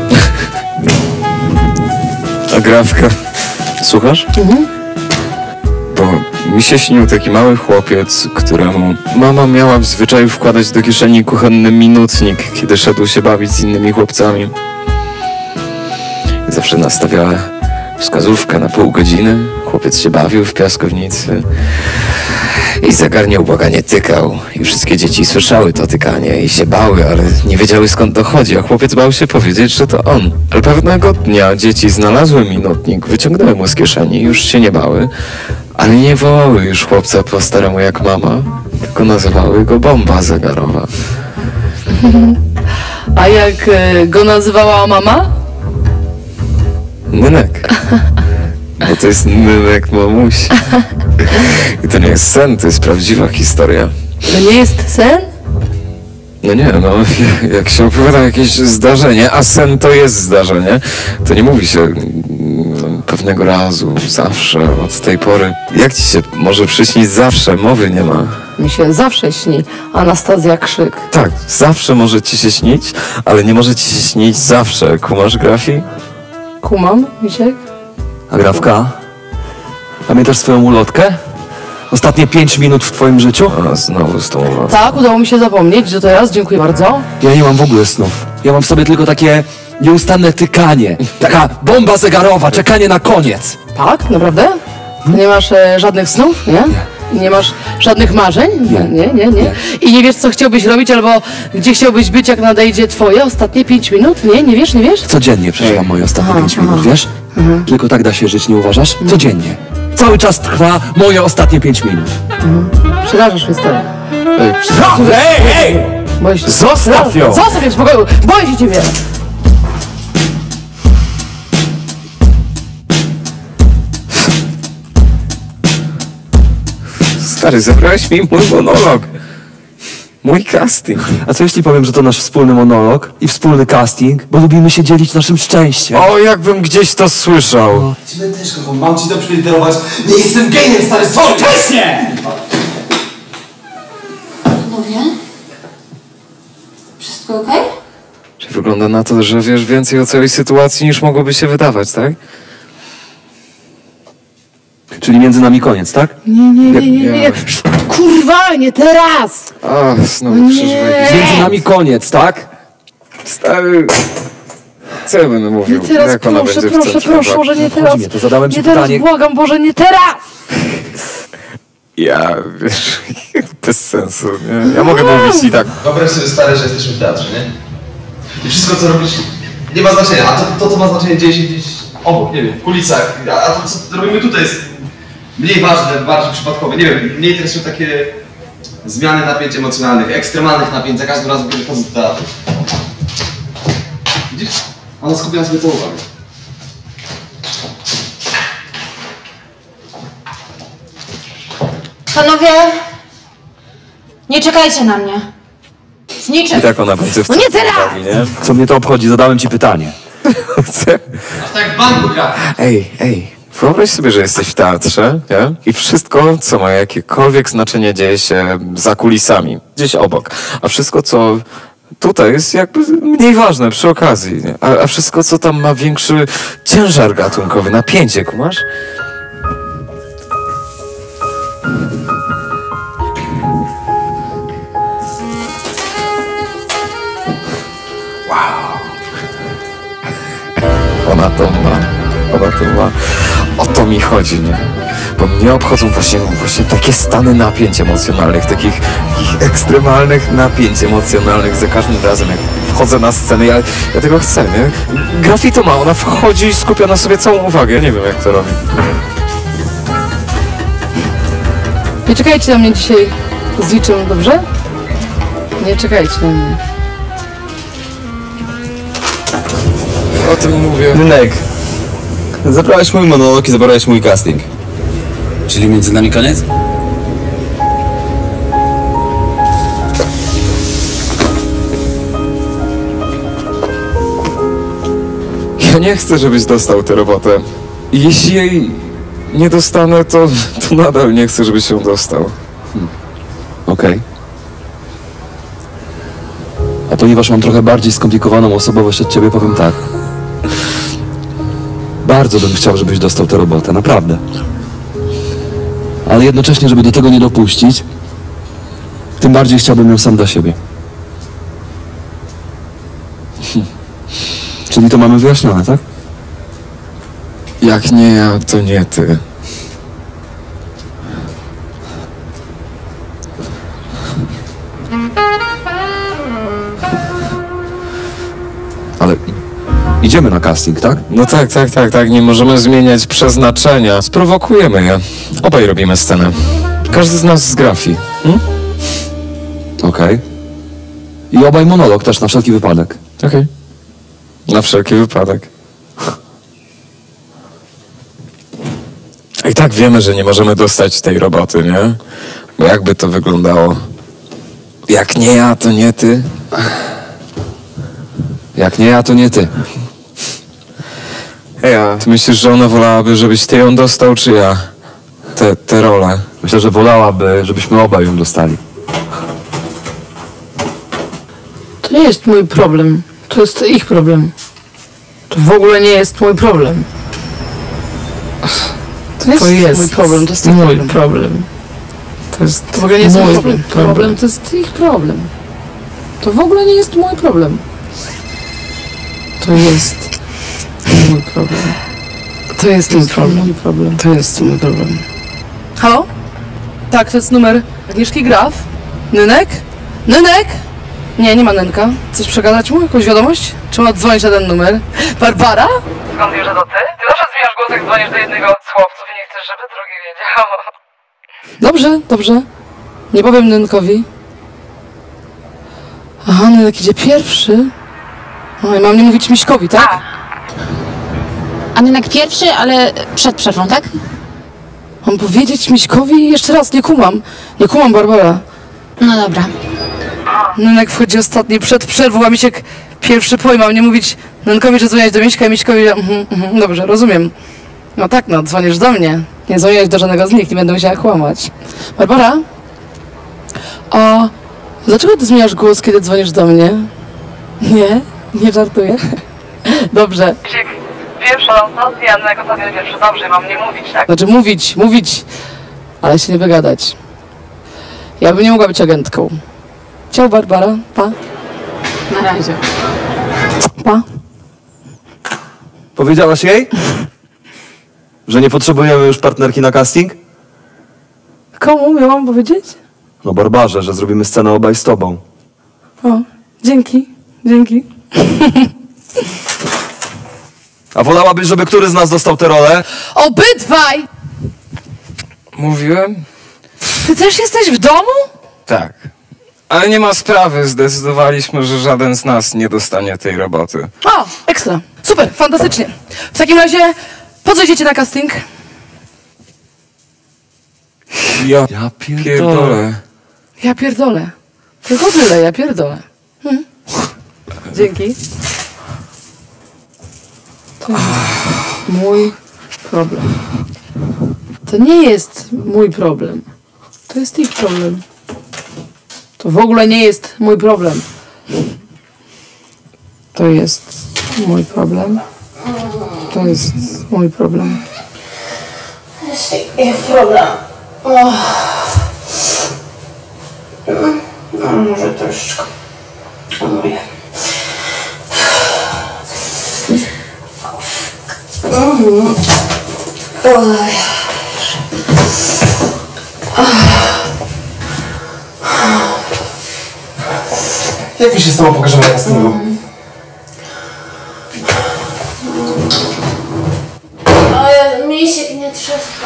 Agrawka. Słuchasz? Mhm. Bo mi się śnił taki mały chłopiec, któremu mama miała w zwyczaju wkładać do kieszeni kuchenny minutnik, kiedy szedł się bawić z innymi chłopcami. I zawsze nastawiała wskazówkę na pół godziny. Chłopiec się bawił w piaskownicy i zegar nieubłaganie tykał. I wszystkie dzieci słyszały to tykanie i się bały, ale nie wiedziały skąd to chodzi, a chłopiec bał się powiedzieć, że to on. Ale pewnego dnia dzieci znalazły minutnik, wyciągnęły mu z kieszeni, już się nie bały, ale nie wołały już chłopca po staremu jak mama, tylko nazywały go bomba zegarowa. A jak e, go nazywała mama? Nynek. Bo to jest Nynek mamusi. I to nie jest sen, to jest prawdziwa historia. To nie jest sen? No nie, no jak się opowiada jakieś zdarzenie, a sen to jest zdarzenie, to nie mówi się mm, pewnego razu, zawsze, od tej pory. Jak ci się może przyśnić zawsze? Mowy nie ma. Mi się zawsze śni Anastazja Krzyk. Tak, zawsze może ci się śnić, ale nie może ci się śnić zawsze. Kumasz grafii? Kumam, Misiek? Agrawka, pamiętasz swoją ulotkę? Ostatnie pięć minut w twoim życiu? A, znowu z tą ulotką. Tak, udało mi się zapomnieć, że teraz, dziękuję bardzo. Ja nie mam w ogóle snów. Ja mam w sobie tylko takie nieustanne tykanie. Taka bomba zegarowa, czekanie na koniec. Tak, naprawdę? Nie masz e, żadnych snów, nie? Nie masz żadnych marzeń? Nie. Nie, nie, nie. I nie wiesz, co chciałbyś robić, albo gdzie chciałbyś być, jak nadejdzie twoje ostatnie pięć minut? Nie, nie wiesz, nie wiesz? Codziennie przeżywam moje ostatnie Aha, pięć aha. minut, wiesz? Tylko tak da się żyć, nie uważasz? Codziennie. Cały czas trwa moje ostatnie pięć minut. Przerażasz mnie, stary. Ej, przepraszam. Ej, ej! Boję się. Zostaw ją! Zostaw ją w spokoju! Boję się ciebie! Stary, zabrałeś mi mój monolog. Mój casting. A co jeśli powiem, że to nasz wspólny monolog i wspólny casting, bo lubimy się dzielić naszym szczęściem? O, jakbym gdzieś to słyszał. Ciebie też, kocham. Mam ci to przyliterować. Nie jestem gejem, stary, sorry! Wcześnie! Panowie? Wszystko okej? Czy wygląda na to, że wiesz więcej o całej sytuacji niż mogłoby się wydawać, tak? Czyli między nami koniec, tak? Nie, nie, nie, nie, nie. Ja- Kurwa, nie teraz! A, znowu Nie. przeżywa jakiś... Między nami koniec, tak? Stary... Co ja będę mówił? Nie teraz, Jak ona proszę, będzie w proszę, centrum proszę, może nie teraz. mnie, to zadałem ci Nie teraz, pytanie. błagam, Boże, nie teraz! Ja, wiesz, bez sensu, nie? Ja mogę mówić i tak. Wyobraź sobie, stary, że jesteśmy w teatrze, nie? I wszystko, co robisz, nie ma znaczenia. A to, to co ma znaczenie, dzieje się gdzieś obok, nie wiem, w kulisach. A to, co robimy tutaj, jest mniej ważne, bardziej przypadkowe. Nie wiem, mnie interesują takie zmiany napięć emocjonalnych, ekstremalnych napięć za każdym razem, kiedy wchodzę do teatru. Widzisz? Ona skupia sobie to uwagę. Panowie, nie czekajcie na mnie. Z niczym. I tak ona będzie w No nie centrum teraz! uwagi, nie? Co mnie to obchodzi? Zadałem ci pytanie. Chcę... Aż tak jak w banku gra. Ej, ej, wyobraź sobie, że jesteś w teatrze, nie? I wszystko, co ma jakiekolwiek znaczenie, dzieje się za kulisami, gdzieś obok. A wszystko, co tutaj jest jakby mniej ważne przy okazji, nie? A, a wszystko, co tam ma większy ciężar gatunkowy, napięcie, kumasz? Ona to ma, ona to ma, o to mi chodzi, nie? Bo mnie obchodzą właśnie, właśnie takie stany napięć emocjonalnych, takich, takich ekstremalnych napięć emocjonalnych za każdym razem, jak wchodzę na scenę, ja, ja tego chcę, nie? Graffiti to ma, ona wchodzi i skupia na sobie całą uwagę, ja nie wiem, jak to robi. Nie czekajcie na mnie dzisiaj z niczym, dobrze? Nie czekajcie na mnie. O tym mówię. Rynek, zabrałeś mój monolog i zabrałeś mój casting. Czyli między nami koniec? Ja nie chcę, żebyś dostał tę robotę. I jeśli jej nie dostanę, to, to nadal nie chcę, żebyś ją dostał. Hmm. Okej. Okay. A ponieważ mam trochę bardziej skomplikowaną osobowość od ciebie, powiem tak. Bardzo bym chciał, żebyś dostał tę robotę, naprawdę. Ale jednocześnie, żeby do tego nie dopuścić, tym bardziej chciałbym ją sam dla siebie. Czyli to mamy wyjaśnione, tak? Jak nie ja, to nie ty. Ale idziemy na casting, tak? No tak, tak, tak, tak. Nie możemy zmieniać przeznaczenia. Sprowokujemy je. Obaj robimy scenę. Każdy z nas z grafii. Hmm? Okej. Okay. I obaj monolog też na wszelki wypadek. Okej. Okay. Na wszelki wypadek. I tak wiemy, że nie możemy dostać tej roboty, nie? Bo jakby to wyglądało? Jak nie ja, to nie ty. Jak nie ja, to nie ty. Hej, a ty myślisz, że ona wolałaby, żebyś ty ją dostał, czy ja? Te, te role. Myślę, że wolałaby, żebyśmy obaj ją dostali. To nie jest mój problem. To jest ich problem. To w ogóle nie jest mój problem. To, jest, to jest mój problem, to jest mój problem. problem. To jest to w ogóle nie jest mój problem. problem. Problem to jest ich problem. To w ogóle nie jest mój problem. To jest mój problem. To jest mój problem. Mój problem. To jest mój problem. Halo? Tak, to jest numer Agnieszki Graf. Nynek? Nynek? Nie, nie ma Nenka. Chcesz przegadać mu jakąś wiadomość? Czy ma dzwonić na ten numer? Barbara? Skąd wiesz, że to ty? Ty zawsze zmieniasz głos, jak dzwonisz do jednego od chłopców i nie chcesz, żeby drugi wiedział. Dobrze, dobrze. Nie powiem Nenkowi. Aha, Nenek idzie pierwszy. Oj, mam nie mówić Miśkowi, tak? A, A Nenek pierwszy, ale przed przerwą, tak? Mam powiedzieć Miśkowi? Jeszcze raz, nie kumam. Nie kumam, Barbara. No dobra. Nenek wchodzi ostatni przed przerwą, a Misiek pierwszy pojmał. Nie mówić Nenkowi, że dzwonić do Miśka i Miśkowi, że... Mhm, mhm, dobrze, rozumiem. No tak, no, dzwonisz do mnie. Nie dzwoniłeś do żadnego z nich, nie będę musiała kłamać. Barbara? A dlaczego ty zmieniasz głos, kiedy dzwonisz do mnie? Nie, nie żartuję. Dobrze. Misiek, pierwsza ostatnia, Nenek ostatnio pierwszy. Dobrze, mam nie mówić, tak? Znaczy mówić, mówić, ale się nie wygadać. Ja bym nie mogła być agentką. Ciao, Barbara. Pa. Na razie. Pa. Powiedziałaś jej? Że nie potrzebujemy już partnerki na casting? Komu miałam powiedzieć? No Barbarze, że zrobimy scenę obaj z tobą. O, dzięki, dzięki. A wolałabyś, żeby który z nas dostał tę rolę? Obydwaj! Mówiłem? Ty też jesteś w domu? Tak. Ale nie ma sprawy, zdecydowaliśmy, że żaden z nas nie dostanie tej roboty. O, ekstra. Super, fantastycznie. W takim razie, po co idziecie na casting? Ja, ja pierdolę. pierdolę. Ja pierdolę. Tylko tyle, ja pierdolę. Hmm. Dzięki. To jest mój problem. To nie jest mój problem. To jest ich problem. To w ogóle nie jest mój problem. To jest mój problem. To jest mój problem. Jest ich problem. Oh. No, może troszeczkę. O moje. Mhm. Oj. Jak mi się z tobą pokażemy na castingu? Oj, misiek nie trzaska.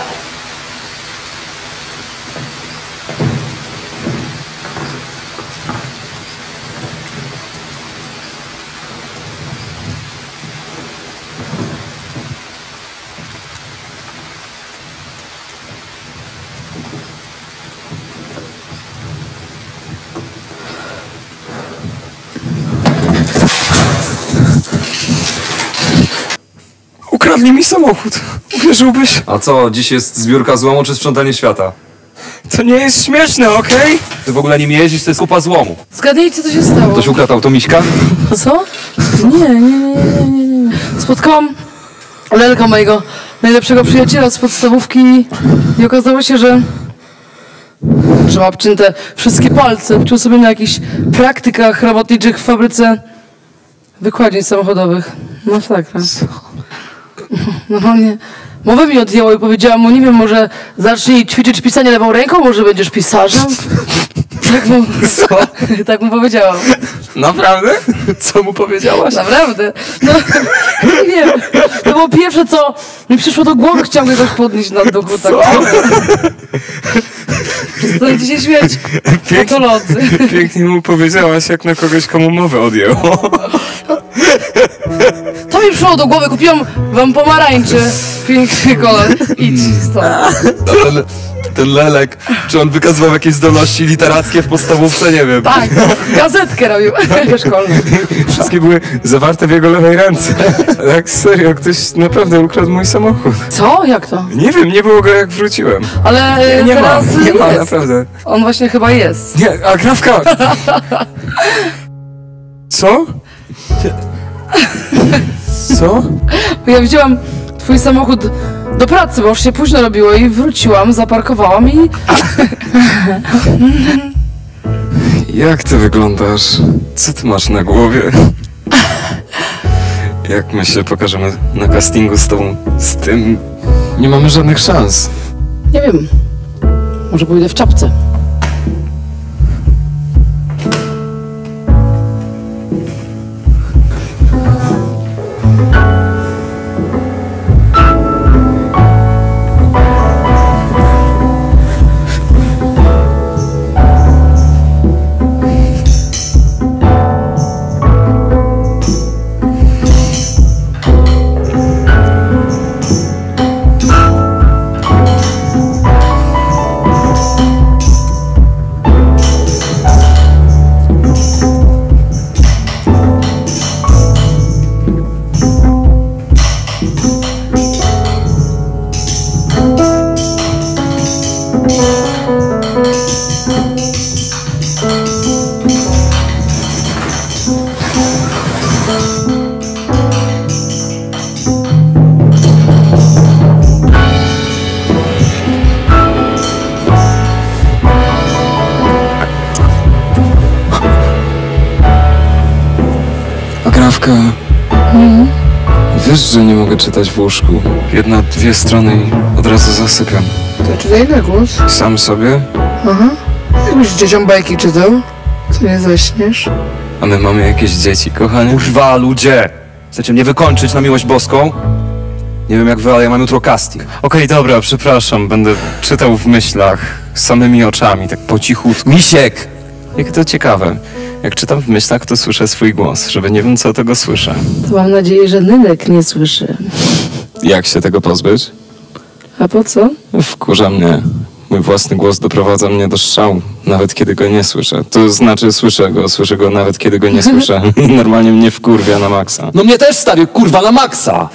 Ukradli mi samochód. Uwierzyłbyś? A co, dziś jest zbiórka złomu czy sprzątanie świata? To nie jest śmieszne, okej? Ty w ogóle nim jeździsz, to jest kupa złomu. Zgadnijcie, co się stało. Ktoś ukradł auto Miśka? Co? Nie, nie, nie, nie, nie, nie. Spotkałam Lelka, mojego najlepszego przyjaciela z podstawówki i okazało się, że że ma obcięte wszystkie palce. Uczył sobie na jakichś praktykach robotniczych w fabryce wykładni samochodowych. No tak, tak. Normalnie mowę mi odjęło i powiedziałam mu, nie wiem, może zacznij ćwiczyć pisanie lewą ręką, może będziesz pisarzem? Tak mu, Co? tak mu powiedziałam. Naprawdę? Co mu powiedziałaś? Naprawdę. No, nie wiem. To było pierwsze, co mi przyszło do głowy. Chciałam go jakoś podnieść na duchu. Tak. Przestańcie się śmiać. Patolodzy. Pięknie mu powiedziałaś, jak na kogoś, komu mowę odjęło. To mi przyszło do głowy. Kupiłam wam pomarańczy. Piękny kolor. Idź stąd. Ten, ten Lelek, czy on wykazywał jakieś zdolności literackie w podstawówce? Nie wiem. Tak, gazetkę robił szkolną. Wszystkie były zawarte w jego lewej ręce. Tak serio, ktoś naprawdę ukradł mój samochód. Co? Jak to? Nie wiem, nie było go jak wróciłem. Ale Nie, nie teraz ma, nie ma, jest. naprawdę. On właśnie chyba jest. Nie, a Grafka! Co? Co? Ja widziałam twój samochód do pracy, bo już się późno robiło i wróciłam, zaparkowałam i... Jak ty wyglądasz? Co ty masz na głowie? Jak my się pokażemy na castingu z tobą, z tym? Nie mamy żadnych szans. Nie wiem. Może pójdę w czapce. Agrawka, Mhm. wiesz, że nie mogę czytać w łóżku. Jedna, dwie strony i od razu zasypiam. To czytaj na głos. Sam sobie? Aha. Jakbyś dzieciom bajki czytał, to nie zaśniesz. A my mamy jakieś dzieci, kochanie? Kurwa, ludzie! Chcecie mnie wykończyć na miłość boską? Nie wiem jak wy, ale ja mam jutro casting. Okej, dobra, przepraszam, będę czytał w myślach, samymi oczami, tak po cichutku. Misiek! Jak to ciekawe. Jak czytam w myślach, to słyszę swój głos, żeby nie wiem, co tego słyszę. To mam nadzieję, że Nynek nie słyszy. Jak się tego pozbyć? A po co? Wkurza mnie. Mój własny głos doprowadza mnie do szału, nawet kiedy go nie słyszę. To znaczy, słyszę go, słyszę go nawet kiedy go nie słyszę. Normalnie mnie wkurwia na maksa. No mnie też, stary, kurwa, na maksa!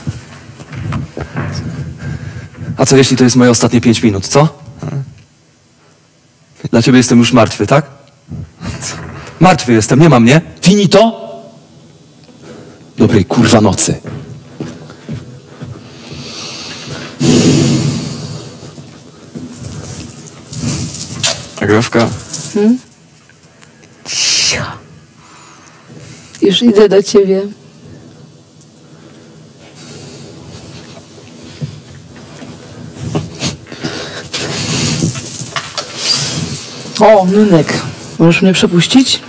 A co jeśli to jest moje ostatnie pięć minut, co? Dla ciebie jestem już martwy, tak? Martwy jestem, nie ma mnie. Finito? kurwa nocy. Agrawka. Hmm? Już idę do ciebie. O, Nunek. Możesz mnie przepuścić?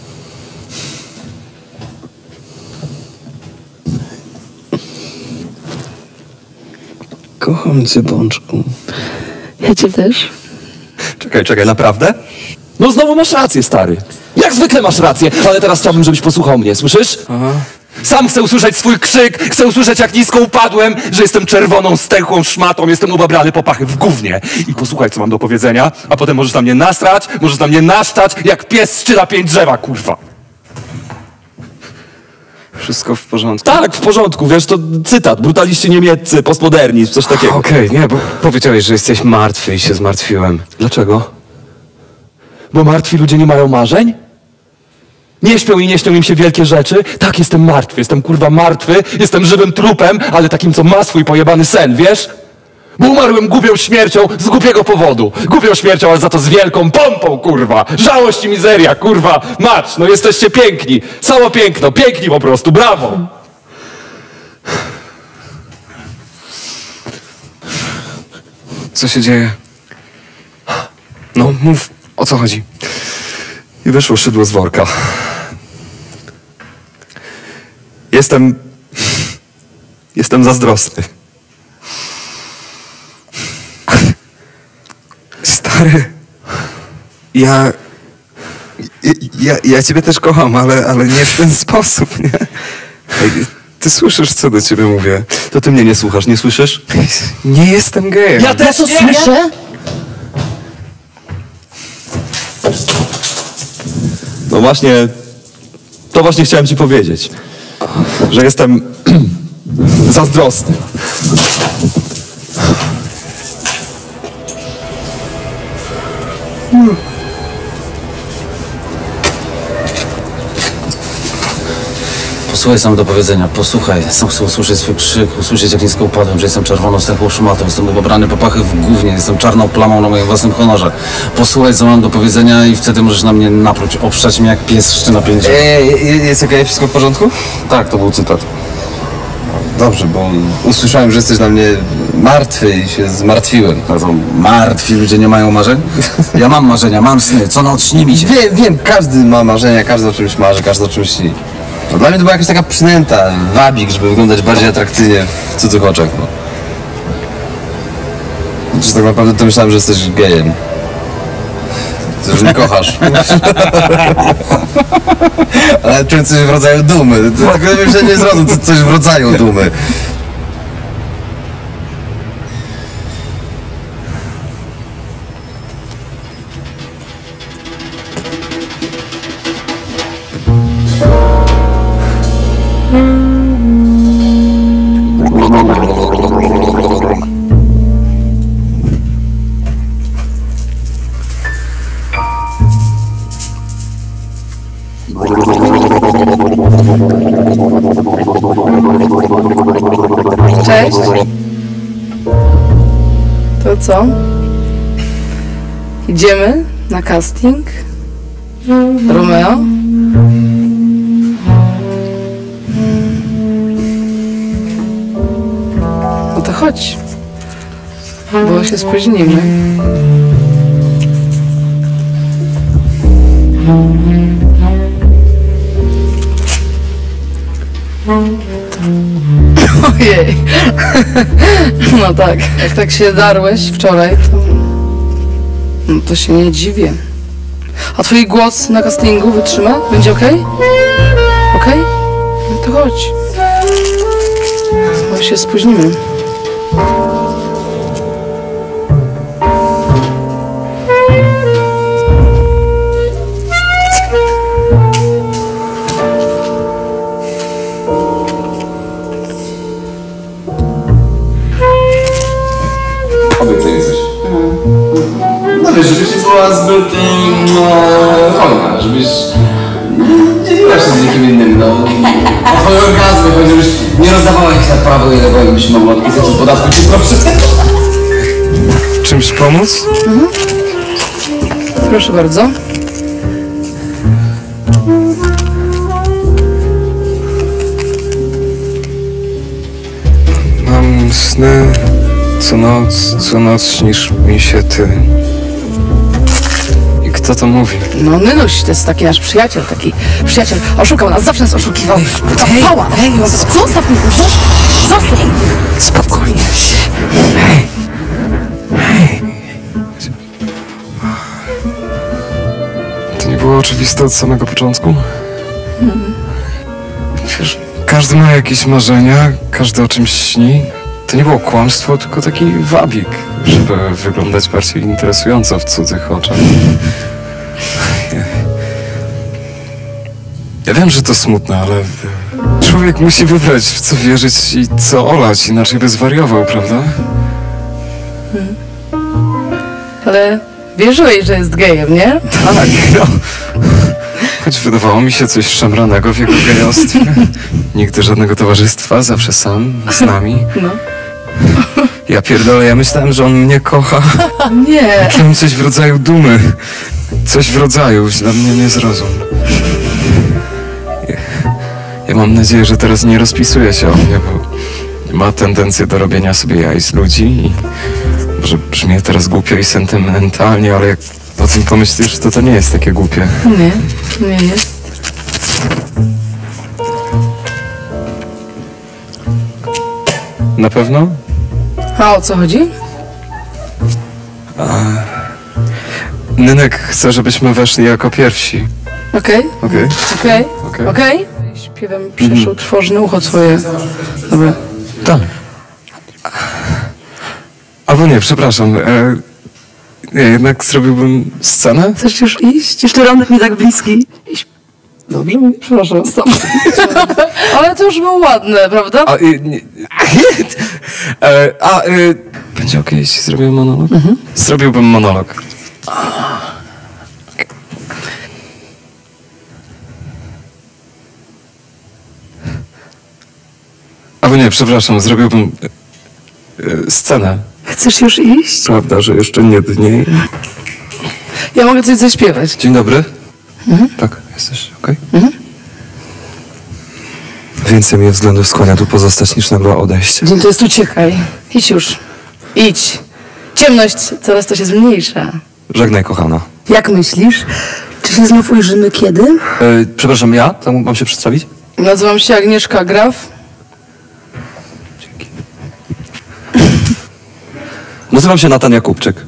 Kocham cię, Bączku. Ja cię też. Czekaj, czekaj, naprawdę? No znowu masz rację, stary. Jak zwykle masz rację, ale teraz chciałbym, żebyś posłuchał mnie, słyszysz? Aha. Sam chcę usłyszeć swój krzyk, chcę usłyszeć, jak nisko upadłem, że jestem czerwoną, stęchłą szmatą, jestem ubabrany po pachy w gównie. I posłuchaj, co mam do powiedzenia, a potem możesz na mnie nasrać, możesz na mnie naszczać, jak pies szczyla pięć drzewa, kurwa. Wszystko w porządku? Tak, w porządku, wiesz, to cytat, brutaliści niemieccy, postmodernizm, coś takiego. Okej, okay, nie, bo powiedziałeś, że jesteś martwy i się zmartwiłem. Dlaczego? Bo martwi ludzie nie mają marzeń? Nie śpią i nie śnią im się wielkie rzeczy? Tak, jestem martwy, jestem kurwa martwy, jestem żywym trupem, ale takim, co ma swój pojebany sen, wiesz? Bo umarłem głupią śmiercią z głupiego powodu. Głupią śmiercią, ale za to z wielką pompą, kurwa. Żałość i mizeria, kurwa. Macz, no jesteście piękni. Samo piękno, piękni po prostu, brawo. Co się dzieje? No, mów, o co chodzi? I wyszło szydło z worka. Jestem... Jestem zazdrosny. Stary, ja, ja, ja ciebie też kocham, ale, ale nie w ten sposób, nie? Ej, ty słyszysz, co do ciebie mówię? To ty mnie nie słuchasz, nie słyszysz? Nie jestem gejem. Ja też Co nie! słyszę? No właśnie, to właśnie chciałem ci powiedzieć, że jestem zazdrosny. Posłuchaj, sam do powiedzenia, posłuchaj. Sam chcę usłyszeć swój krzyk, usłyszeć, jak nisko upadłem, że jestem czerwoną, stęchłą szmatą, jestem ubrany po pachy w gównie, jestem czarną plamą na moim własnym honorze. Posłuchaj, co mam do powiedzenia i wtedy możesz na mnie napluć, oprzeć mnie jak pies szczy na pięć. Ej, jest okej, wszystko w porządku? Tak, to był cytat. Dobrze, bo usłyszałem, że jesteś dla mnie martwy i się zmartwiłem. A co, martwi ludzie nie mają marzeń? Ja mam marzenia, mam sny, co noc śni mi się. Wiem, wiem, każdy ma marzenia, każdy o czymś marzy, każdy o czymś śni. No, dla mnie to była jakaś taka przynęta, wabik, żeby wyglądać bardziej atrakcyjnie w cudzych oczach, no. Czy tak naprawdę to myślałem, że jesteś gejem. Że mnie kochasz. Ale czułem coś w rodzaju dumy. Tylko się nie zrozum, coś w rodzaju dumy. Cześć. To co? Idziemy na casting? Romeo? No to chodź, bo się spóźnimy. Ojej. No tak, jak tak się darłeś wczoraj, to... No to się nie dziwię. A twój głos na castingu wytrzyma? Będzie okej? Okay? Okej? Okay? No to chodź. Bo się spóźnimy. Obiecaj coś. No wiesz, żebyś nie była zbyt no, hojna, żebyś nie dzieliła się z nikim innym, no. O twoje orgazmy, chodzi, żebyś nie rozdawała ich na prawo i lewo i byś mogła odpisać od podatku ci proszę. W czymś pomóc? Mhm. Proszę bardzo. Mam sny co noc, co noc śnisz mi się ty. I kto to mówi? No Nynuś, to jest taki nasz przyjaciel, taki przyjaciel. Oszukał nas, zawsze nas oszukiwał. Hej, pała, hej, zostaw mnie, zostaw mnie. Spokojnie. Hej. Hej. To nie było oczywiste od samego początku? Hmm. Wiesz, każdy ma jakieś marzenia, każdy o czymś śni. To nie było kłamstwo, tylko taki wabik, żeby wyglądać bardziej interesująco w cudzych oczach. Ja, ja wiem, że to smutne, ale człowiek musi wybrać, w co wierzyć i co olać, inaczej by zwariował, prawda? Hmm. Ale wierzyłeś, że jest gejem, nie? Tak, no. Choć wydawało mi się coś szemranego w jego gejostwie. Nigdy żadnego towarzystwa, zawsze sam, z nami. No. Ja pierdolę, ja myślałem, że on mnie kocha. Nie. Czułem coś w rodzaju dumy. Coś w rodzaju, źle mnie nie zrozum. Ja, ja mam nadzieję, że teraz nie rozpisuje się o mnie, bo ma tendencję do robienia sobie jaj z ludzi i może brzmi teraz głupio i sentymentalnie, ale jak o tym pomyślisz, to to nie jest takie głupie. Nie, nie jest. Na pewno? A o co chodzi? A... Nynek chce, żebyśmy weszli jako pierwsi. Okej. Okej. Okej. Okej. Okej. Śpiewem przeszył trwożne ucho twoje. Dobra. Tak. Albo nie, przepraszam. E, ja jednak zrobiłbym scenę? Chcesz już iść? Jeszcze ranek mi tak bliski. Iść. Dobrze? Przepraszam, stop. Ale to już było ładne, prawda? A, y, nie, e, a y, będzie okej, jeśli zrobię monolog? Mhm. Zrobiłbym monolog. Albo nie, przepraszam, zrobiłbym y, y, scenę. Chcesz już iść? Prawda, że jeszcze nie dniej. Ja mogę coś zaśpiewać. Dzień dobry. Mhm. Tak, jesteś okej? Mhm. Więcej mnie względów skłania tu pozostać niż nagła odejść. Dzień to jest uciekaj. Idź już. Idź. Ciemność coraz to się zmniejsza. Żegnaj, kochana. Jak myślisz? Czy się znów ujrzymy kiedy? E, przepraszam, ja? To mam się przedstawić? Nazywam się Agnieszka Graf. Nazywam się Natan Jakubczyk.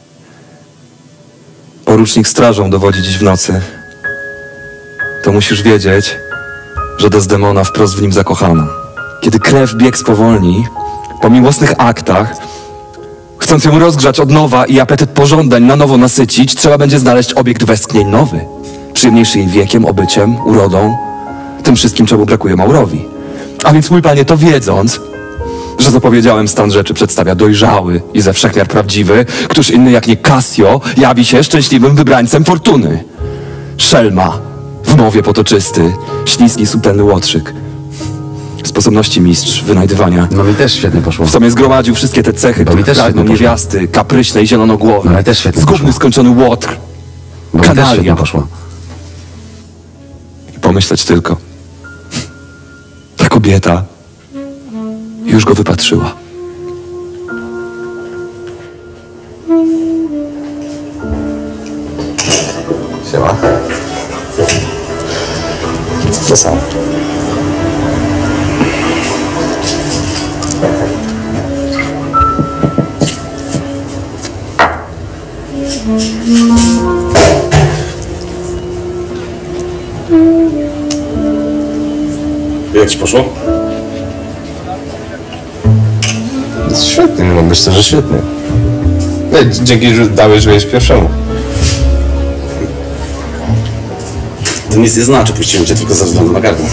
Porucznik strażą dowodzi dziś w nocy. To musisz wiedzieć, że Desdemona wprost w nim zakochana. Kiedy krew bieg spowolni, po miłosnych aktach, chcąc ją rozgrzać od nowa i apetyt pożądań na nowo nasycić, trzeba będzie znaleźć obiekt westchnień nowy. Przyjemniejszy jej wiekiem, obyciem, urodą, tym wszystkim, czemu brakuje Maurowi. A więc, mój panie, to wiedząc, że zapowiedziałem stan rzeczy przedstawia dojrzały i ze wszechmiar prawdziwy, któż inny jak nie Cassio jawi się szczęśliwym wybrańcem fortuny. Szelma, w mowie potoczysty, śliski, subtelny łotrzyk. Sposobności mistrz wynajdywania. No mi też świetnie poszło. W sobie zgromadził wszystkie te cechy, Bo mi też pragną świetnie poszło. niewiasty, kapryśne i zielonogłowe. No mi też świetnie zgubny, poszło. skończony łotr. Bo mi też Kanalia. świetnie poszło. I pomyśleć tylko. Ta kobieta już go wypatrzyła. Siema. To samo. Jak ci poszło? Jest świetnie, no myślę, że świetnie. No, i dzięki, że dałeś wejść pierwszemu. To nic nie znaczy, puściłem cię tylko ze względu na gardło.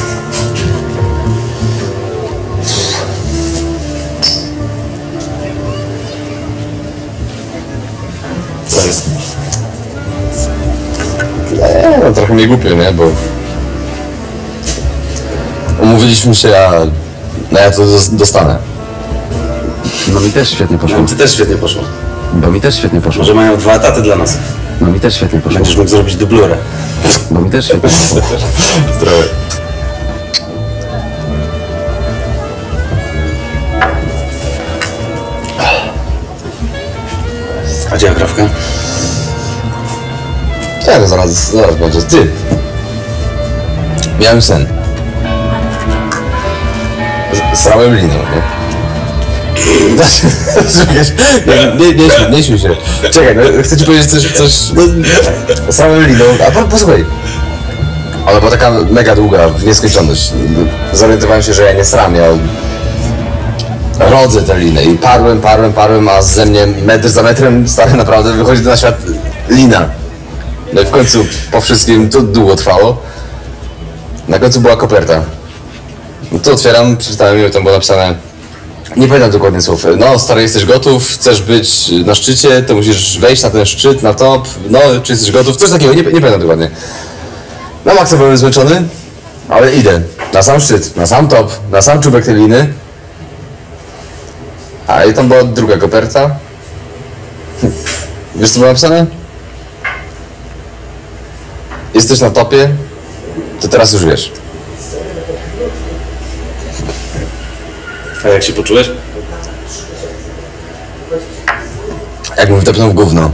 Co jest? Nie, no trochę mnie głupio, nie? Bo Umówiliśmy się, a no ja to dostanę. No mi też świetnie poszło. No, ty też świetnie poszło. Bo mi też świetnie poszło. Może mają dwa etaty dla nas. No mi też świetnie poszło. Będziesz mógł zrobić dublurę. Bo mi też świetnie poszło. Zdrowie. A gdzie agrawka? Ja, no zaraz, zaraz będzie. Ty! Miałem sen. Srałem liną, nie? Nie, nie, nie, nie śmiej się. Czekaj, no, chcę ci powiedzieć coś, coś no, srałem liną, a po, posłuchaj. Ona była taka mega długa, w nieskończoność. Zorientowałem się, że ja nie sram, ja rodzę tę linę i parłem, parłem, parłem, a ze mnie metr za metrem, stary, naprawdę wychodzi na świat lina. No i w końcu po wszystkim to długo trwało. Na końcu była koperta. No to otwieram, przeczytałem ją, tam było napisane, nie pamiętam dokładnie słów. No stary, jesteś gotów, chcesz być na szczycie, to musisz wejść na ten szczyt, na top. No, czy jesteś gotów? Coś takiego, nie, nie pamiętam dokładnie. Na maksa byłem zmęczony, ale idę. Na sam szczyt, na sam top, na sam czubek tej liny. A i tam była druga koperta. Wiesz co było napisane? Jesteś na topie, to teraz już wiesz. A jak się poczułeś? Jakbym wdepnął w gówno.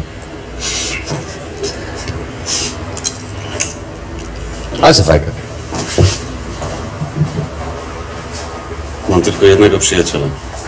Ale co fajka. Mam tylko jednego przyjaciela.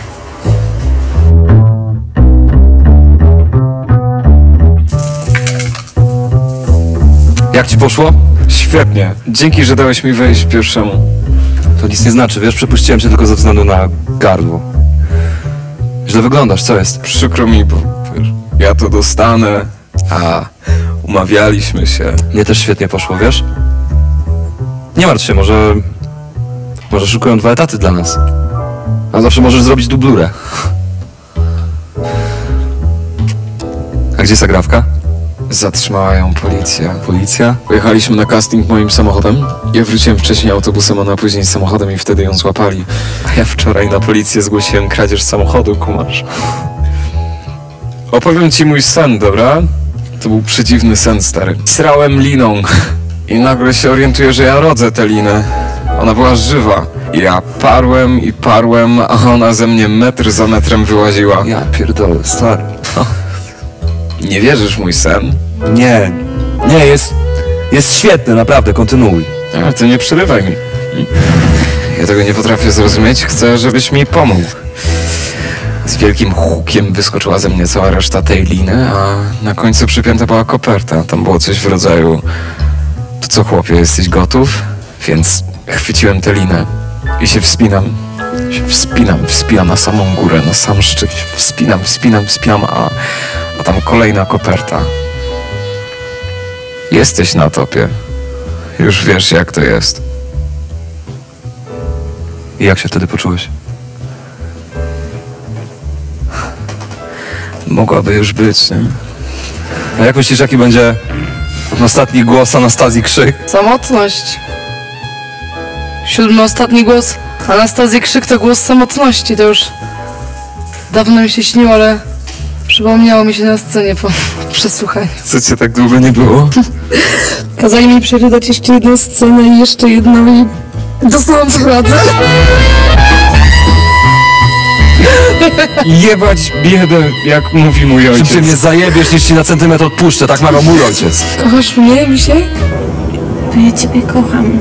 Jak ci poszło? Świetnie. Dzięki, że dałeś mi wejść pierwszemu. To nic nie znaczy, wiesz, przepuściłem cię tylko ze względu na gardło. Źle wyglądasz, co jest? Przykro mi, bo wiesz, ja to dostanę. A, umawialiśmy się. Mnie też świetnie poszło, wiesz? Nie martw się, może... Może szykują dwa etaty dla nas. A zawsze możesz zrobić dublurę. A gdzie jest agrawka? Zatrzymała ją policja. Policja? Pojechaliśmy na casting moim samochodem. Ja wróciłem wcześniej autobusem, ona później samochodem i wtedy ją złapali. A ja wczoraj na policję zgłosiłem kradzież samochodu, kumasz. Opowiem ci mój sen, dobra? To był przedziwny sen, stary. Srałem liną i nagle się orientuję, że ja rodzę tę linę. Ona była żywa. Ja parłem i parłem, a ona ze mnie metr za metrem wyłaziła. Ja pierdolę, stary. Nie wierzysz w mój sen? Nie, nie, jest... Jest świetny, naprawdę, kontynuuj. Ale ty nie przerywaj mi. Ja tego nie potrafię zrozumieć, chcę, żebyś mi pomógł. Z wielkim hukiem wyskoczyła ze mnie cała reszta tej liny, a na końcu przypięta była koperta. Tam było coś w rodzaju: to co, chłopie, jesteś gotów? Więc chwyciłem tę linę i się wspinam. Się wspinam, wspinam na samą górę, na sam szczyt. Wspinam, wspinam, wspinam, a, a tam kolejna koperta. Jesteś na topie. Już wiesz, jak to jest. I jak się wtedy poczułeś? Mogłaby już być, nie? A jak myślisz, jaki będzie ostatni głos Anastazji Krzyk? Samotność. Siódmy, ostatni głos Anastazji Krzyk to głos samotności. To już dawno mi się śniło, ale przypomniało mi się na scenie po przesłuchaniu. Co cię tak długo nie było? Kazali mi przeczytać jeszcze jedną scenę i jeszcze jedną i dostałam pracę. Jebać biedę, jak mówi mój ojciec. Czy ty mnie zajebiesz, niż ci na centymetr odpuszczę, tak mawiał mój ojciec. Kochasz mnie, Misiek? Bo ja ciebie kocham.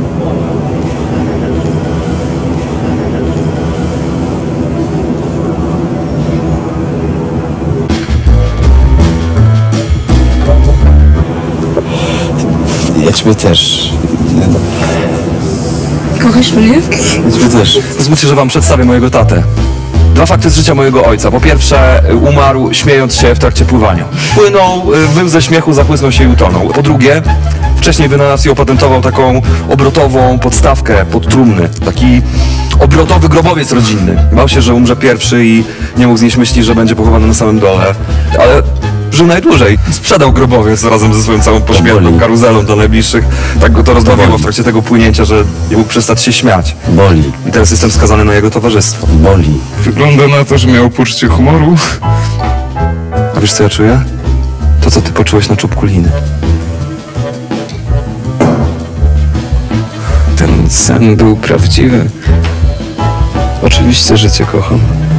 Ja ciebie też. Kochasz mnie? Ja ciebie też. Pozwólcie, że wam przedstawię mojego tatę. Dwa fakty z życia mojego ojca. Po pierwsze, umarł śmiejąc się w trakcie pływania. Płynął, wył ze śmiechu, zachłysnął się i utonął. Po drugie, wcześniej wynalazł i opatentował taką obrotową podstawkę pod trumny. Taki obrotowy grobowiec rodzinny. Bał się, że umrze pierwszy i nie mógł znieść myśli, że będzie pochowany na samym dole. Ale żył najdłużej. Sprzedał grobowiec razem ze swoją całą pośmiertną karuzelą do najbliższych. Tak go to rozbawiło w trakcie tego płynięcia, że nie mógł przestać się śmiać. Boli. I teraz jestem skazany na jego towarzystwo. Boli. Wygląda na to, że miał poczucie humoru. A wiesz co ja czuję? To, co ty poczułeś na czubku liny. Ten sen był prawdziwy. Oczywiście, że cię kocham.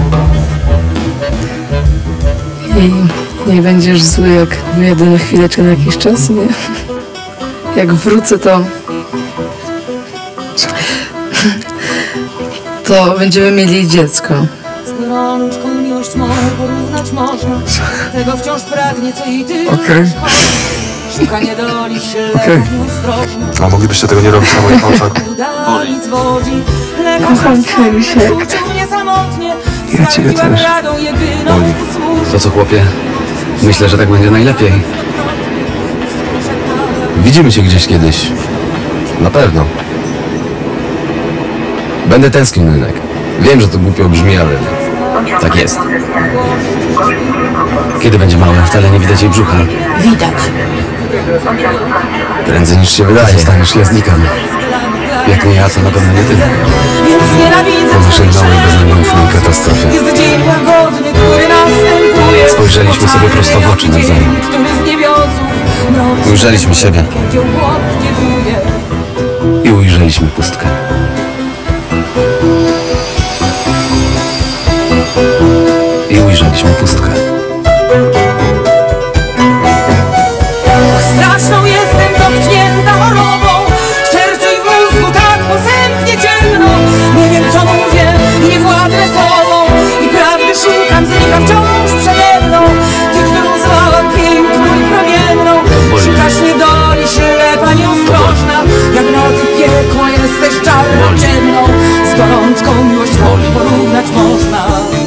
I nie będziesz zły, jak wyjadę na chwileczkę na jakiś czas, nie? Jak wrócę, to... To będziemy mieli dziecko. Z gorączką miłość mą porównać można. Tego wciąż pragnie, co i ty. Okej. Szukanie doli się Okej. A moglibyście tego nie robić na moich oczach? udali zwodzi. Kocham cię, Misiek. Ja ciebie też. Boli. To co, chłopie? Myślę, że tak będzie najlepiej. Widzimy się gdzieś kiedyś. Na pewno. Będę tęsknił, Nynek. Wiem, że to głupio brzmi, ale tak jest. Kiedy będzie małe? Wcale nie widać jej brzucha. Widać. Prędzej niż się wydaje. Zostaniesz jazdnikiem. Jak nie ja, to na pewno nie ty. Więc nienawidzę Po naszej małej, beznamiętnej katastrofie. Jest dzień łagodny, który następuje. Spojrzeliśmy sobie prosto w oczy nawzajem. Który z niebiosów mroczy. Ujrzeliśmy siebie Kieł błotnie duje. i ujrzeliśmy pustkę. I ujrzeliśmy pustkę. Straszną jestem dotknięta chorobą. W sercu i w mózgu tak posępnie ciemno. Nie wiem co mówię, nie władnę sobą. I prawdy szukam, znika wciąż przede mną. Ty, którą złałam piękną i promienną. Szukasz niedoli, ślepa, nieostrożna. Jak noc i piekło jesteś czarną, ciemną. Z gorączką miłość porównać można.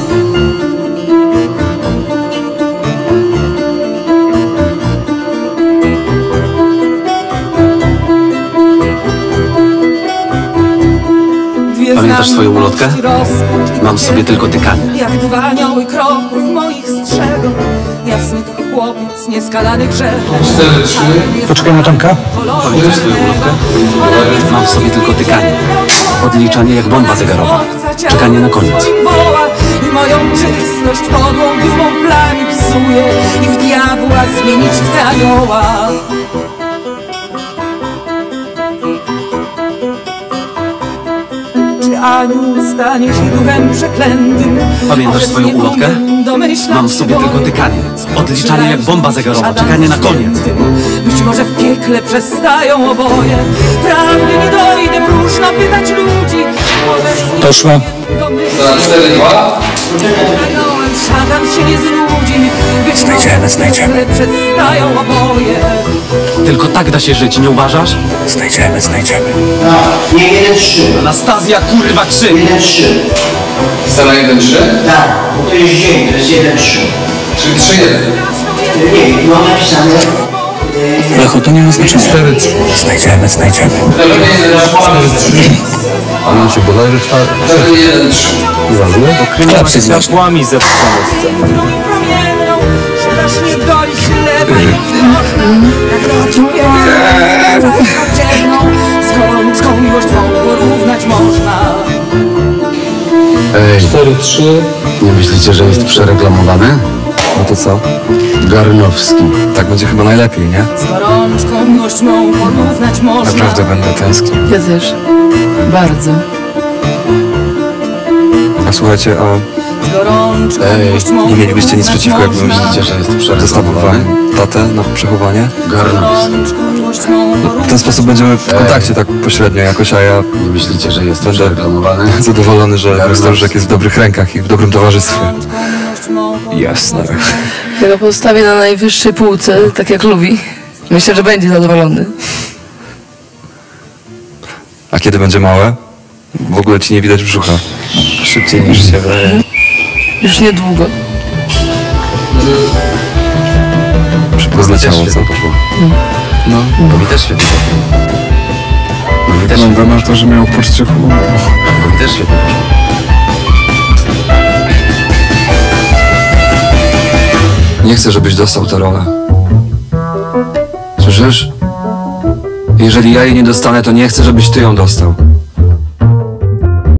Pamiętasz swoją ulotkę? Mam w sobie tylko tykanie. Jak dwa anioły kroków moich strzegą. Jasny to chłopiec, nieskalany grzech. cztery, trzy. Poczekaj na Tomka. Pamiętasz swoją ulotkę? Mam w sobie tylko tykanie. Odliczanie jak bomba zegarowa. Czekanie na koniec. I moją czystość podłą dumą plami psuje. I w diabła zmienić chce anioła. Czy anioł stanie się duchem przeklętym? Pamiętasz swoją ulotkę? Mam w sobie tylko tykanie. Odliczanie jak bomba zegarowa. Czekanie na koniec. Być może w piekle przestają oboje. Prawdy nie dojdę, próżno pytać ludzi. Poszło. cztery, dwa. Szatan się nie znudzi. Być Znajdziemy, znajdziemy. może przestają oboje. Tylko tak da się żyć, nie uważasz? Znajdziemy, znajdziemy. Nie, jeden, trzy. Anastazja, kurwa, krzyk! jeden, trzy. Scena jeden, trzy. Tak, bo to jest dzień, to jest jeden, trzy. Czyli trzy, jeden. Nie, mam napisane... Lechu, to nie ma znaczenia. Cztery, znajdziemy, znajdziemy. On się bodajże czwarty. cztery, jeden, trzy. Ważne? Okrynia przed światłami zepsutą scenę. Promienną, szukasz niedoli ślepej i można. Jak noc piekła ciemną, z gorączką miłość twą porównać można. Ej, cztery, trzy. nie myślicie, że jest przereklamowany? No to co? Garnowski. Tak będzie chyba najlepiej, nie? Z gorączką miłość mą porównać można. Naprawdę będę tęsknił. Ja też. Bardzo. A słuchajcie, a Z gorączką Ej, miłość mą nie mielibyście nic porównać przeciwko, jakby można. myślicie, że jest zostawowałem tatę na przechowanie? Garnowski. Gorączką miłość mą W ten sposób będziemy w kontakcie tak pośrednio jakoś, a ja Nie myślicie, że jest Będę- przereklamowany? zadowolony, że Garnowski. Staruszek jest w dobrych rękach i w dobrym towarzystwie. miłość mą Jasne. Ja go postawię na najwyższej półce, tak jak lubi. Myślę, że będzie zadowolony. A kiedy będzie małe? W ogóle ci nie widać brzucha. Szybciej niż się wydaje. Już niedługo. Szybko zleciało, co? No, to mi też świetnie poszło. No, mi też Wygląda na to, że miał poczucie humoru. To mi też świetnie poszło. Nie chcę, żebyś dostał tę rolę. Słyszysz? Jeżeli ja jej nie dostanę, to nie chcę, żebyś ty ją dostał.